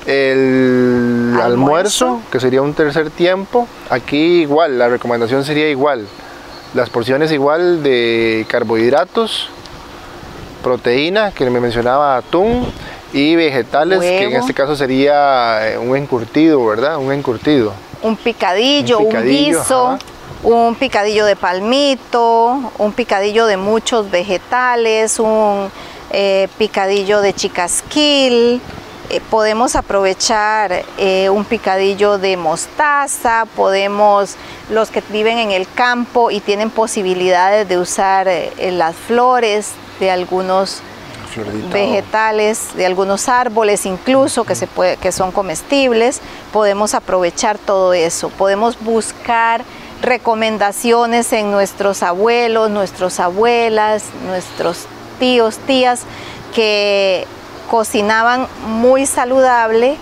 El almuerzo. Almuerzo. que sería un tercer tiempo, aquí igual, la recomendación sería igual. Las porciones igual de carbohidratos, proteína, que me mencionaba atún, y vegetales, que en Huevo. este caso sería eh, un encurtido, ¿verdad? Un encurtido. Un picadillo, Un un, picadillo, guiso, ajá. un picadillo de palmito, un picadillo de muchos vegetales, un eh, picadillo de chicasquil. Eh, podemos aprovechar eh, un picadillo de mostaza, podemos, los que viven en el campo y tienen posibilidades de usar eh, las flores de algunos Floridita. vegetales, de algunos árboles incluso que, se puede, que son comestibles, podemos aprovechar todo eso, podemos buscar recomendaciones en nuestros abuelos, nuestras abuelas, nuestros tíos, tías, que cocinaban muy saludable,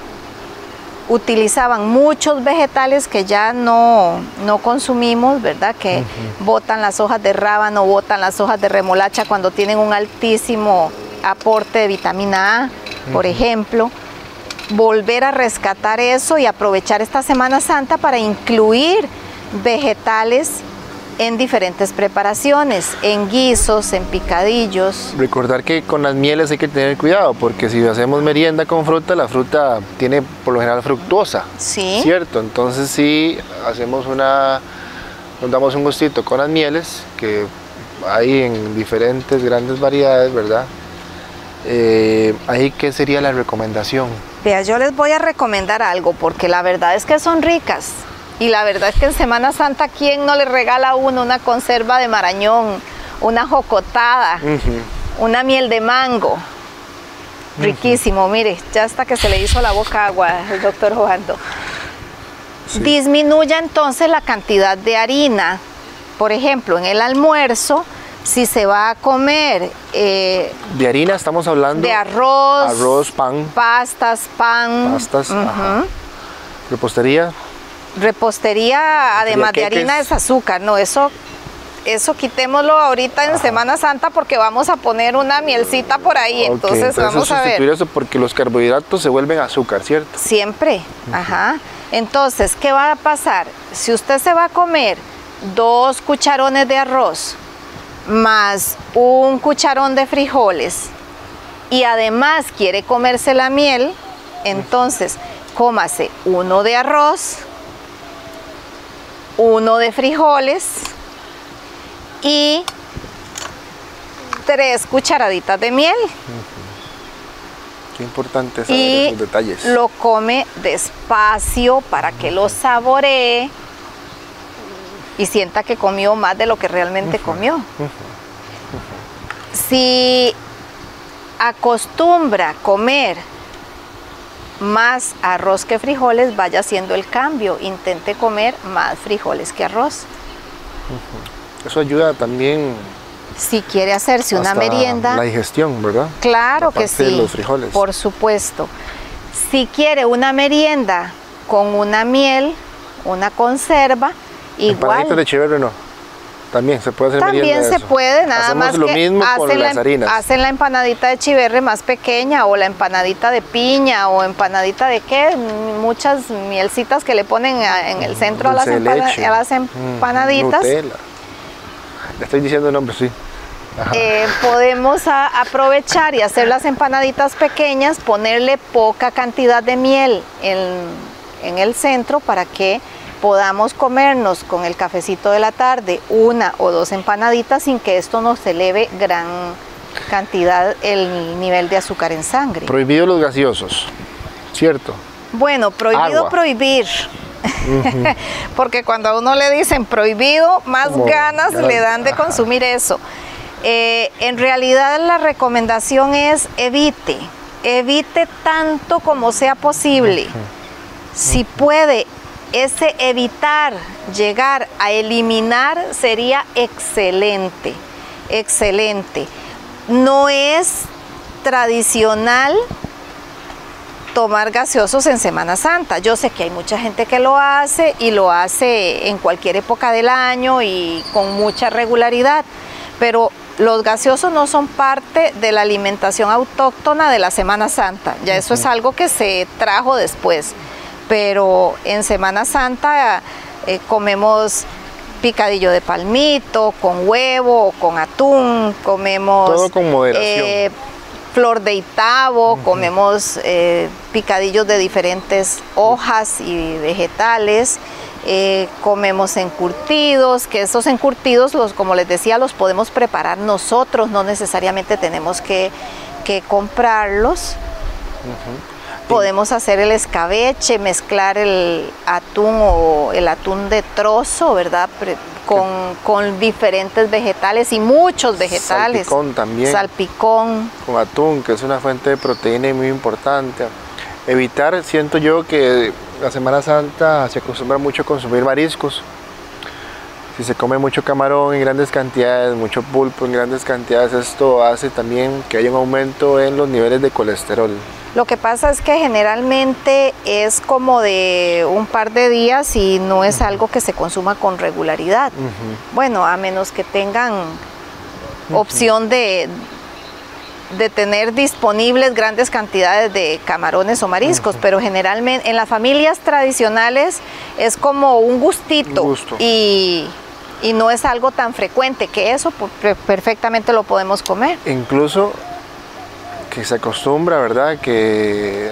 utilizaban muchos vegetales que ya no, no consumimos, ¿verdad? Que uh-huh. botan las hojas de rábano, botan las hojas de remolacha cuando tienen un altísimo aporte de vitamina A, uh-huh. por ejemplo. Volver a rescatar eso y aprovechar esta Semana Santa para incluir vegetales en diferentes preparaciones, en guisos, en picadillos. Recordar que con las mieles hay que tener cuidado, porque si hacemos merienda con fruta, la fruta tiene por lo general fructosa, sí, ¿cierto? Entonces si hacemos una, nos damos un gustito con las mieles, que hay en diferentes grandes variedades, ¿verdad? Eh, ahí, ¿qué sería la recomendación? Vea, yo les voy a recomendar algo, porque la verdad es que son ricas. Y la verdad es que en Semana Santa, ¿quién no le regala a uno una conserva de marañón, una jocotada, uh-huh. una miel de mango? Riquísimo, uh-huh. mire, ya hasta que se le hizo la boca agua el doctor Jovando. Sí. Disminuya entonces la cantidad de harina. Por ejemplo, en el almuerzo, si se va a comer... Eh, de harina estamos hablando... De arroz, arroz, pan. Pastas, pan. Pastas, uh-huh. ajá. Repostería. Repostería, además de harina, es azúcar, no, eso, eso quitémoslo ahorita en Ajá. Semana Santa, porque vamos a poner una mielcita por ahí, okay, entonces, entonces vamos a ver. Eso porque los carbohidratos se vuelven azúcar, ¿cierto? Siempre, uh-huh. ajá. Entonces, ¿qué va a pasar? Si usted se va a comer dos cucharones de arroz más un cucharón de frijoles y además quiere comerse la miel, entonces cómase uno de arroz, uno de frijoles y tres cucharaditas de miel. Uh-huh. Qué importante saber y esos detalles. Lo come despacio para que lo saboree y sienta que comió más de lo que realmente uh-huh. comió. Uh-huh. Uh-huh. Si acostumbra comer más arroz que frijoles, vaya haciendo el cambio, intente comer más frijoles que arroz. Uh-huh. Eso ayuda también. Si quiere hacerse una merienda. La digestión, ¿verdad? Claro que sí. De los frijoles. Por supuesto. Si quiere una merienda con una miel, una conserva, igual. Empanaditas de cherry no. También se puede hacer También merienda se de eso. puede, nada Hacemos más lo que mismo con hacen las la, harinas. hacen la empanadita de chiverre más pequeña o la empanadita de piña o empanadita de qué, muchas mielcitas que le ponen a, en el centro a las, empana, a las empanaditas. Mm, Nutella. Le estoy diciendo el nombre, sí. Eh, podemos a, aprovechar y hacer las empanaditas pequeñas, ponerle poca cantidad de miel en, en el centro para que podamos comernos con el cafecito de la tarde una o dos empanaditas sin que esto nos eleve gran cantidad el nivel de azúcar en sangre. Prohibido los gaseosos, ¿cierto? Bueno, prohibido Agua. prohibir, Uh-huh. Porque cuando a uno le dicen prohibido, más Como ganas ganas, le dan de ajá. consumir eso. Eh, en realidad la recomendación es evite, evite tanto como sea posible. Uh-huh. Si puede, ese evitar llegar a eliminar sería excelente, excelente. No es tradicional tomar gaseosos en Semana Santa. Yo sé que hay mucha gente que lo hace y lo hace en cualquier época del año y con mucha regularidad, pero los gaseosos no son parte de la alimentación autóctona de la Semana Santa. Ya eso uh-huh. es algo que se trajo después, pero en Semana Santa eh, comemos picadillo de palmito, con huevo, con atún, comemos... Todo con moderación. Eh, flor de Itabo, uh-huh. comemos eh, picadillos de diferentes hojas y vegetales, eh, comemos encurtidos, que estos encurtidos, los, como les decía, los podemos preparar nosotros, no necesariamente tenemos que, que comprarlos. Uh-huh. Podemos hacer el escabeche, mezclar el atún o el atún de trozo, ¿verdad? Pre Con, con diferentes vegetales y muchos vegetales. Salpicón también. Salpicón. Con atún, que es una fuente de proteína muy importante. Evitar, siento yo que la Semana Santa se acostumbra mucho a consumir mariscos. Si se come mucho camarón en grandes cantidades, mucho pulpo en grandes cantidades, esto hace también que haya un aumento en los niveles de colesterol. Lo que pasa es que generalmente es como de un par de días y no es uh-huh. algo que se consuma con regularidad. Uh-huh. Bueno, a menos que tengan uh-huh. opción de, de tener disponibles grandes cantidades de camarones o mariscos, uh-huh. pero generalmente en las familias tradicionales es como un gustito. Un gusto. y, y no es algo tan frecuente, que eso perfectamente lo podemos comer. Incluso que se acostumbra, ¿verdad? Que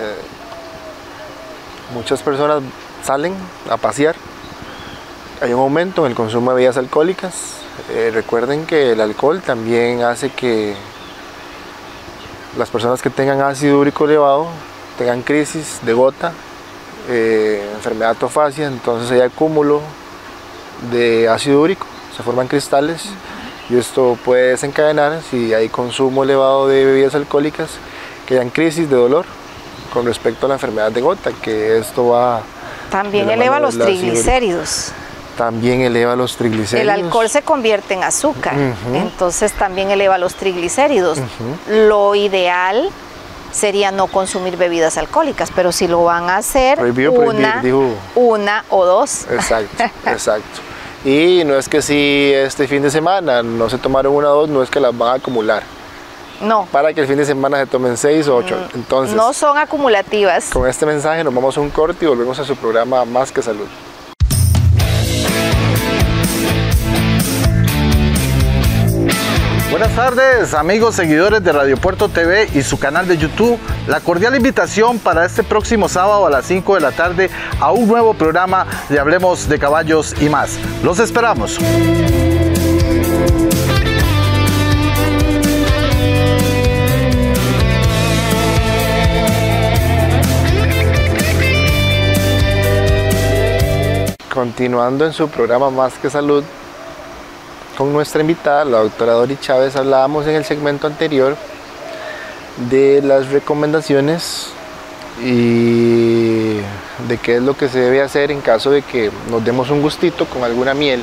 muchas personas salen a pasear, hay un aumento en el consumo de bebidas alcohólicas. Eh, recuerden que el alcohol también hace que las personas que tengan ácido úrico elevado tengan crisis de gota, eh, enfermedad tofacia, entonces hay acúmulo de ácido úrico, se forman cristales. Y esto puede desencadenar, si hay consumo elevado de bebidas alcohólicas, que hayan crisis de dolor con respecto a la enfermedad de gota, que esto va... También eleva los triglicéridos. También eleva los triglicéridos. El alcohol se convierte en azúcar, uh-huh. entonces también eleva los triglicéridos. Uh-huh. Lo ideal sería no consumir bebidas alcohólicas, pero si lo van a hacer, Prohibido, una, prohibir, dijo. una o dos. Exacto, exacto. Y no es que si este fin de semana no se tomaron una o dos, no es que las van a acumular. No. Para que el fin de semana se tomen seis o ocho. Entonces, no son acumulativas. Con este mensaje nos vamos a un corte y volvemos a su programa Más que Salud. Buenas tardes, amigos seguidores de Radio Puerto T V y su canal de YouTube. La cordial invitación para este próximo sábado a las cinco de la tarde a un nuevo programa de Hablemos de Caballos y Más. Los esperamos. Continuando en su programa Más que Salud, con nuestra invitada, la doctora Dori Chávez, hablábamos en el segmento anterior de las recomendaciones y de qué es lo que se debe hacer en caso de que nos demos un gustito con alguna miel,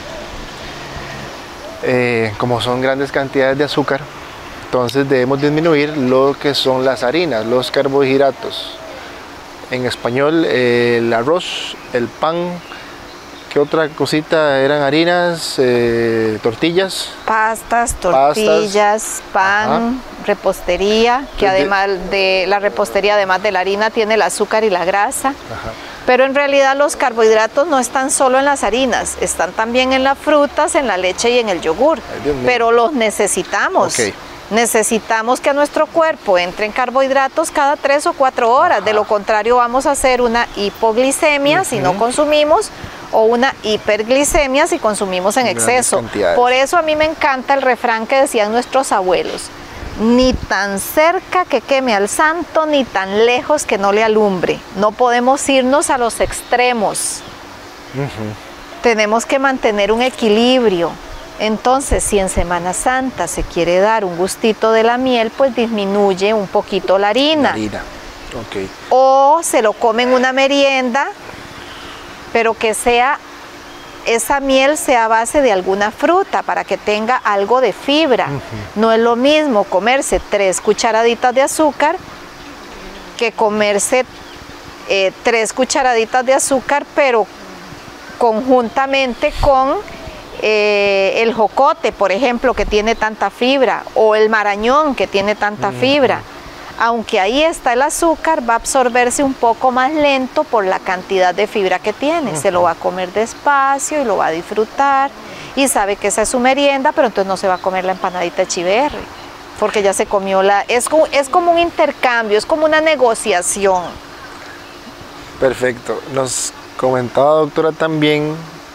eh, como son grandes cantidades de azúcar. Entonces debemos disminuir lo que son las harinas, los carbohidratos. En español, eh, el arroz, el pan. ¿Qué otra cosita eran? Harinas, eh, tortillas. Pastas, tortillas, Pastas. pan, Ajá. repostería, que Desde... además de la repostería, además de la harina, tiene el azúcar y la grasa. Ajá. Pero en realidad los carbohidratos no están solo en las harinas, están también en las frutas, en la leche y en el yogur. Pero los necesitamos. Okay. Necesitamos que a nuestro cuerpo entren carbohidratos cada tres o cuatro horas. Ajá. De lo contrario vamos a hacer una hipoglicemia uh-huh. si no consumimos, o una hiperglicemia si consumimos en exceso. Por eso a mí me encanta el refrán que decían nuestros abuelos: ni tan cerca que queme al santo, ni tan lejos que no le alumbre. No podemos irnos a los extremos. Uh-huh. Tenemos que mantener un equilibrio. Entonces, si en Semana Santa se quiere dar un gustito de la miel, pues disminuye un poquito la harina. La harina. Okay. O se lo comen una merienda, pero que sea, esa miel sea a base de alguna fruta para que tenga algo de fibra. Uh-huh. No es lo mismo comerse tres cucharaditas de azúcar que comerse eh, tres cucharaditas de azúcar, pero conjuntamente con eh, el jocote, por ejemplo, que tiene tanta fibra, o el marañón, que tiene tanta uh-huh. fibra. Aunque ahí está el azúcar, va a absorberse un poco más lento por la cantidad de fibra que tiene. Uh-huh. Se lo va a comer despacio y lo va a disfrutar y sabe que esa es su merienda, pero entonces no se va a comer la empanadita de chiverre, porque ya se comió la... Es como, es como un intercambio, es como una negociación. Perfecto. Nos comentaba, doctora, también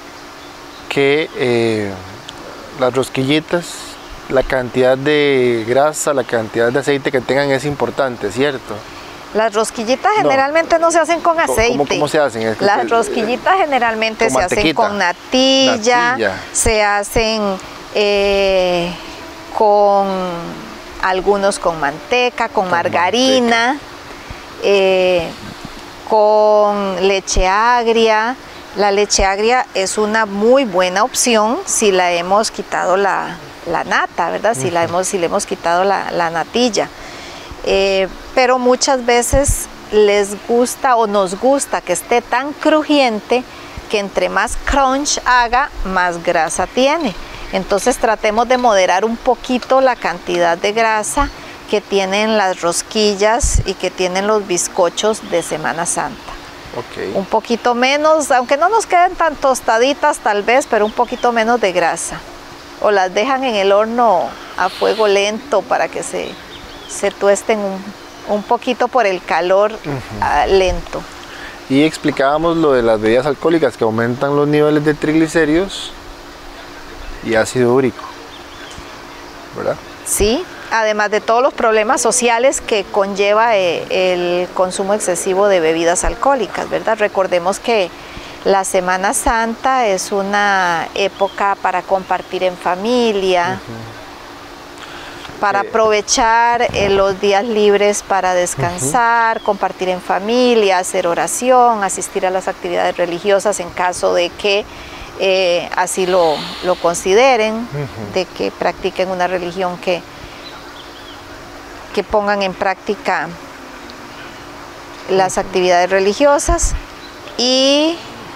que eh, las rosquillitas, la cantidad de grasa, la cantidad de aceite que tengan es importante, ¿cierto? Las rosquillitas generalmente no, no se hacen con aceite. ¿Cómo, cómo se hacen? Es Las rosquillitas generalmente se hacen con natilla, natilla. se hacen eh, con algunos con manteca, con, con margarina, eh, con leche agria. La leche agria es una muy buena opción si la hemos quitado la, la nata, ¿verdad? Si, la hemos, si le hemos quitado la, la natilla. Eh, pero muchas veces les gusta o nos gusta que esté tan crujiente que entre más crunch haga, más grasa tiene. Entonces tratemos de moderar un poquito la cantidad de grasa que tienen las rosquillas y que tienen los bizcochos de Semana Santa. Okay. Un poquito menos, aunque no nos queden tan tostaditas tal vez, pero un poquito menos de grasa. O las dejan en el horno a fuego lento para que se, se tuesten un, un poquito por el calor uh-huh. uh, lento. Y explicábamos lo de las bebidas alcohólicas que aumentan los niveles de triglicéridos y ácido úrico, ¿verdad? Sí, además de todos los problemas sociales que conlleva eh, el consumo excesivo de bebidas alcohólicas, ¿verdad? Recordemos que la Semana Santa es una época para compartir en familia, uh-huh. para eh. aprovechar eh, los días libres para descansar, uh-huh. compartir en familia, hacer oración, asistir a las actividades religiosas en caso de que eh, así lo, lo consideren, uh-huh. de que practiquen una religión que que pongan en práctica las actividades religiosas y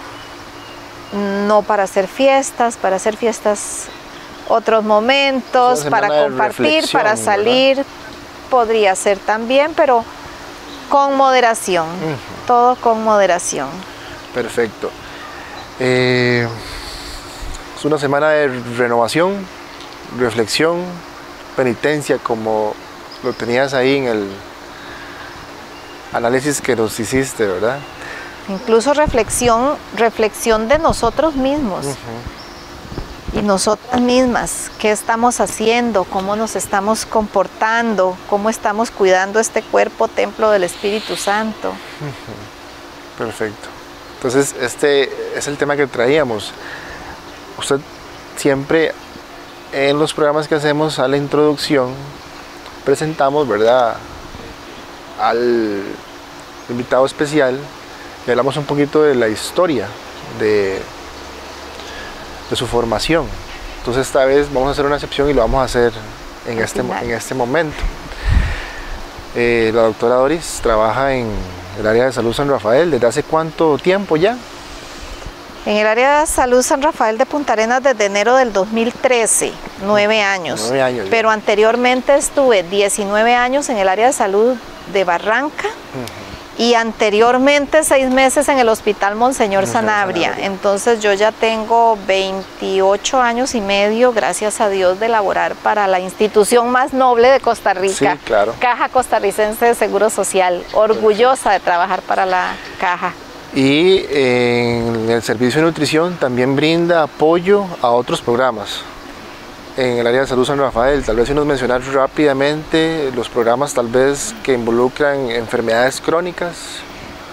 no para hacer fiestas, para hacer fiestas otros momentos, para compartir, para salir, ¿verdad? Podría ser también, pero con moderación, uh-huh. todo con moderación. Perfecto. Eh, es una semana de renovación, reflexión, penitencia, como lo tenías ahí en el análisis que nos hiciste, ¿verdad? Incluso reflexión, reflexión de nosotros mismos uh-huh. y nosotras mismas, qué estamos haciendo, cómo nos estamos comportando, cómo estamos cuidando este cuerpo, templo del Espíritu Santo. Uh-huh. Perfecto. Entonces, este es el tema que traíamos. Usted siempre en los programas que hacemos a la introducción presentamos, ¿verdad?, al invitado especial y hablamos un poquito de la historia de, de su formación. Entonces esta vez vamos a hacer una excepción y lo vamos a hacer en, este, en este momento. Eh, la doctora Doris trabaja en el área de salud San Rafael. ¿Desde hace cuánto tiempo ya? En el área de salud San Rafael de Punta Arenas desde enero del dos mil trece, nueve años. Nueve años. Pero anteriormente estuve diecinueve años en el área de salud de Barranca uh-huh. y anteriormente seis meses en el Hospital Monseñor Sanabria. Sanabria. Entonces yo ya tengo veintiocho años y medio, gracias a Dios, de laborar para la institución más noble de Costa Rica, sí, claro. Caja Costarricense de Seguro Social. Orgullosa de trabajar para la Caja. Y en el servicio de nutrición también brinda apoyo a otros programas en el área de salud San Rafael. Tal vez si nos mencionar rápidamente los programas tal vez que involucran enfermedades crónicas.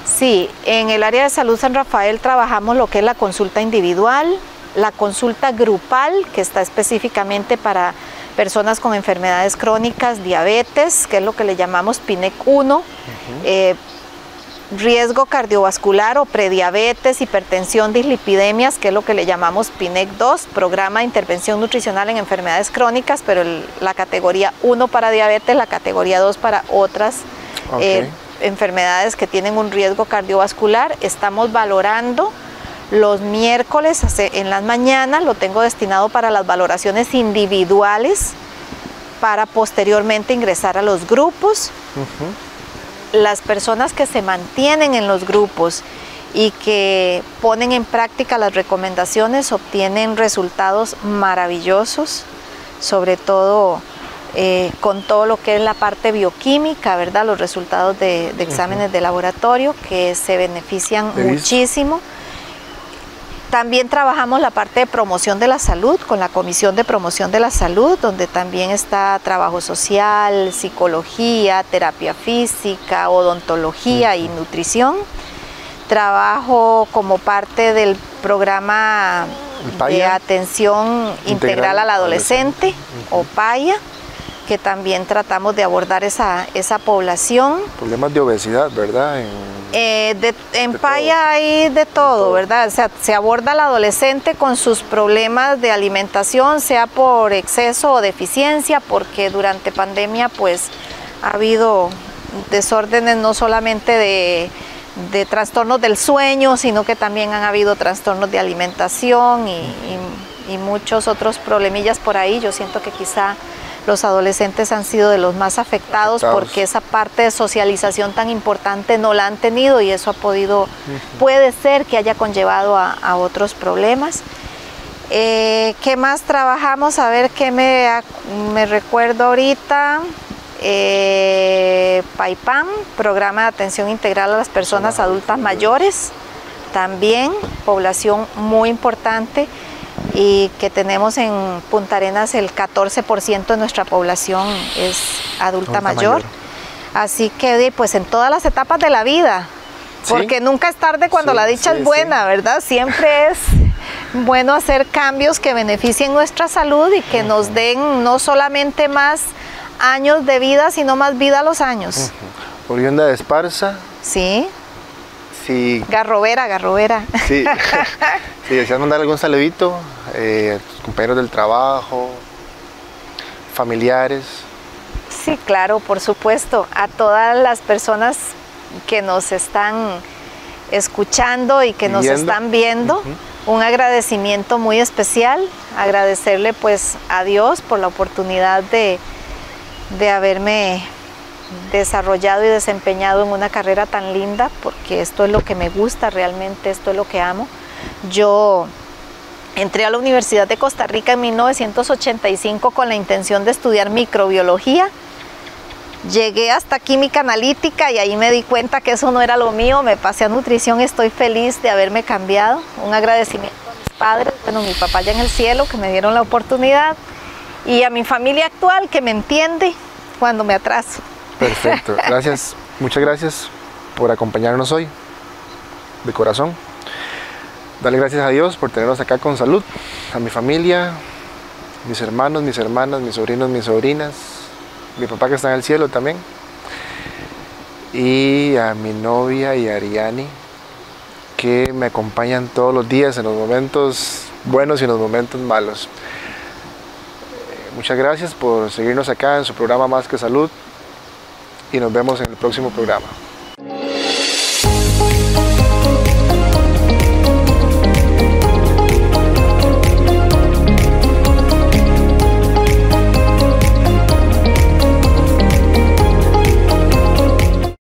Sí, en el área de salud San Rafael trabajamos lo que es la consulta individual, la consulta grupal, que está específicamente para personas con enfermedades crónicas, diabetes, que es lo que le llamamos P I N E C uno, uh-huh. eh, riesgo cardiovascular o prediabetes, hipertensión, dislipidemias, que es lo que le llamamos P I N E C dos, programa de intervención nutricional en enfermedades crónicas, pero el, la categoría uno para diabetes, la categoría dos para otras okay. eh, enfermedades que tienen un riesgo cardiovascular. Estamos valorando los miércoles en las mañanas, lo tengo destinado para las valoraciones individuales, para posteriormente ingresar a los grupos. Uh-huh. Las personas que se mantienen en los grupos y que ponen en práctica las recomendaciones obtienen resultados maravillosos, sobre todo eh, con todo lo que es la parte bioquímica, ¿verdad? Los resultados de, de exámenes uh-huh. de laboratorio, que se benefician muchísimo. También trabajamos la parte de promoción de la salud con la Comisión de Promoción de la Salud, donde también está trabajo social, psicología, terapia física, odontología y nutrición. Trabajo como parte del programa de atención integral, integral al adolescente, adolescente. Uh-huh. o PAIA, que también tratamos de abordar esa, esa población. Problemas de obesidad, ¿verdad? En, eh, de, en de PAIA todo. hay de todo, todo, ¿verdad? O sea, se aborda al adolescente con sus problemas de alimentación, sea por exceso o deficiencia, porque durante pandemia pues ha habido desórdenes no solamente de, de trastornos del sueño, sino que también han habido trastornos de alimentación y, y, y muchos otros problemillas por ahí. Yo siento que quizá los adolescentes han sido de los más afectados, afectados porque esa parte de socialización tan importante no la han tenido y eso ha podido, uh-huh. puede ser que haya conllevado a, a otros problemas. Eh, ¿Qué más trabajamos? A ver qué me, me recuerdo ahorita. Eh, PAIPAM, Programa de Atención Integral a las Personas Adultas Mayores, también población muy importante, y que tenemos en Punta Arenas el catorce por ciento de nuestra población es adulta, adulta mayor. mayor. Así que pues en todas las etapas de la vida, ¿sí? porque nunca es tarde cuando sí, la dicha sí, es buena, sí. ¿verdad? Siempre es bueno hacer cambios que beneficien nuestra salud y que uh-huh. nos den no solamente más años de vida, sino más vida a los años. Uh-huh. Oriunda de Esparza. Sí. Sí. Garrovera, Garrovera. Sí. Si deseas mandar algún saludito, eh, a tus compañeros del trabajo, familiares. Sí, claro, por supuesto. A todas las personas que nos están escuchando y que nos están viendo, uh-huh. un agradecimiento muy especial. Agradecerle pues a Dios por la oportunidad de, de haberme desarrollado y desempeñado en una carrera tan linda, porque esto es lo que me gusta realmente, esto es lo que amo. Yo entré a la Universidad de Costa Rica en mil novecientos ochenta y cinco con la intención de estudiar microbiología. Llegué hasta química analítica y ahí me di cuenta que eso no era lo mío, me pasé a nutrición. Estoy feliz de haberme cambiado. Un agradecimiento a mis padres, bueno, mi papá ya en el cielo, que me dieron la oportunidad, y a mi familia actual, que me entiende cuando me atraso. Perfecto, gracias, muchas gracias por acompañarnos hoy, de corazón. Dale gracias a Dios por tenernos acá con salud, a mi familia, mis hermanos, mis hermanas, mis sobrinos, mis sobrinas, mi papá que está en el cielo también, y a mi novia y a Ariani, que me acompañan todos los días en los momentos buenos y en los momentos malos. Muchas gracias por seguirnos acá en su programa Más que Salud, y nos vemos en el próximo programa.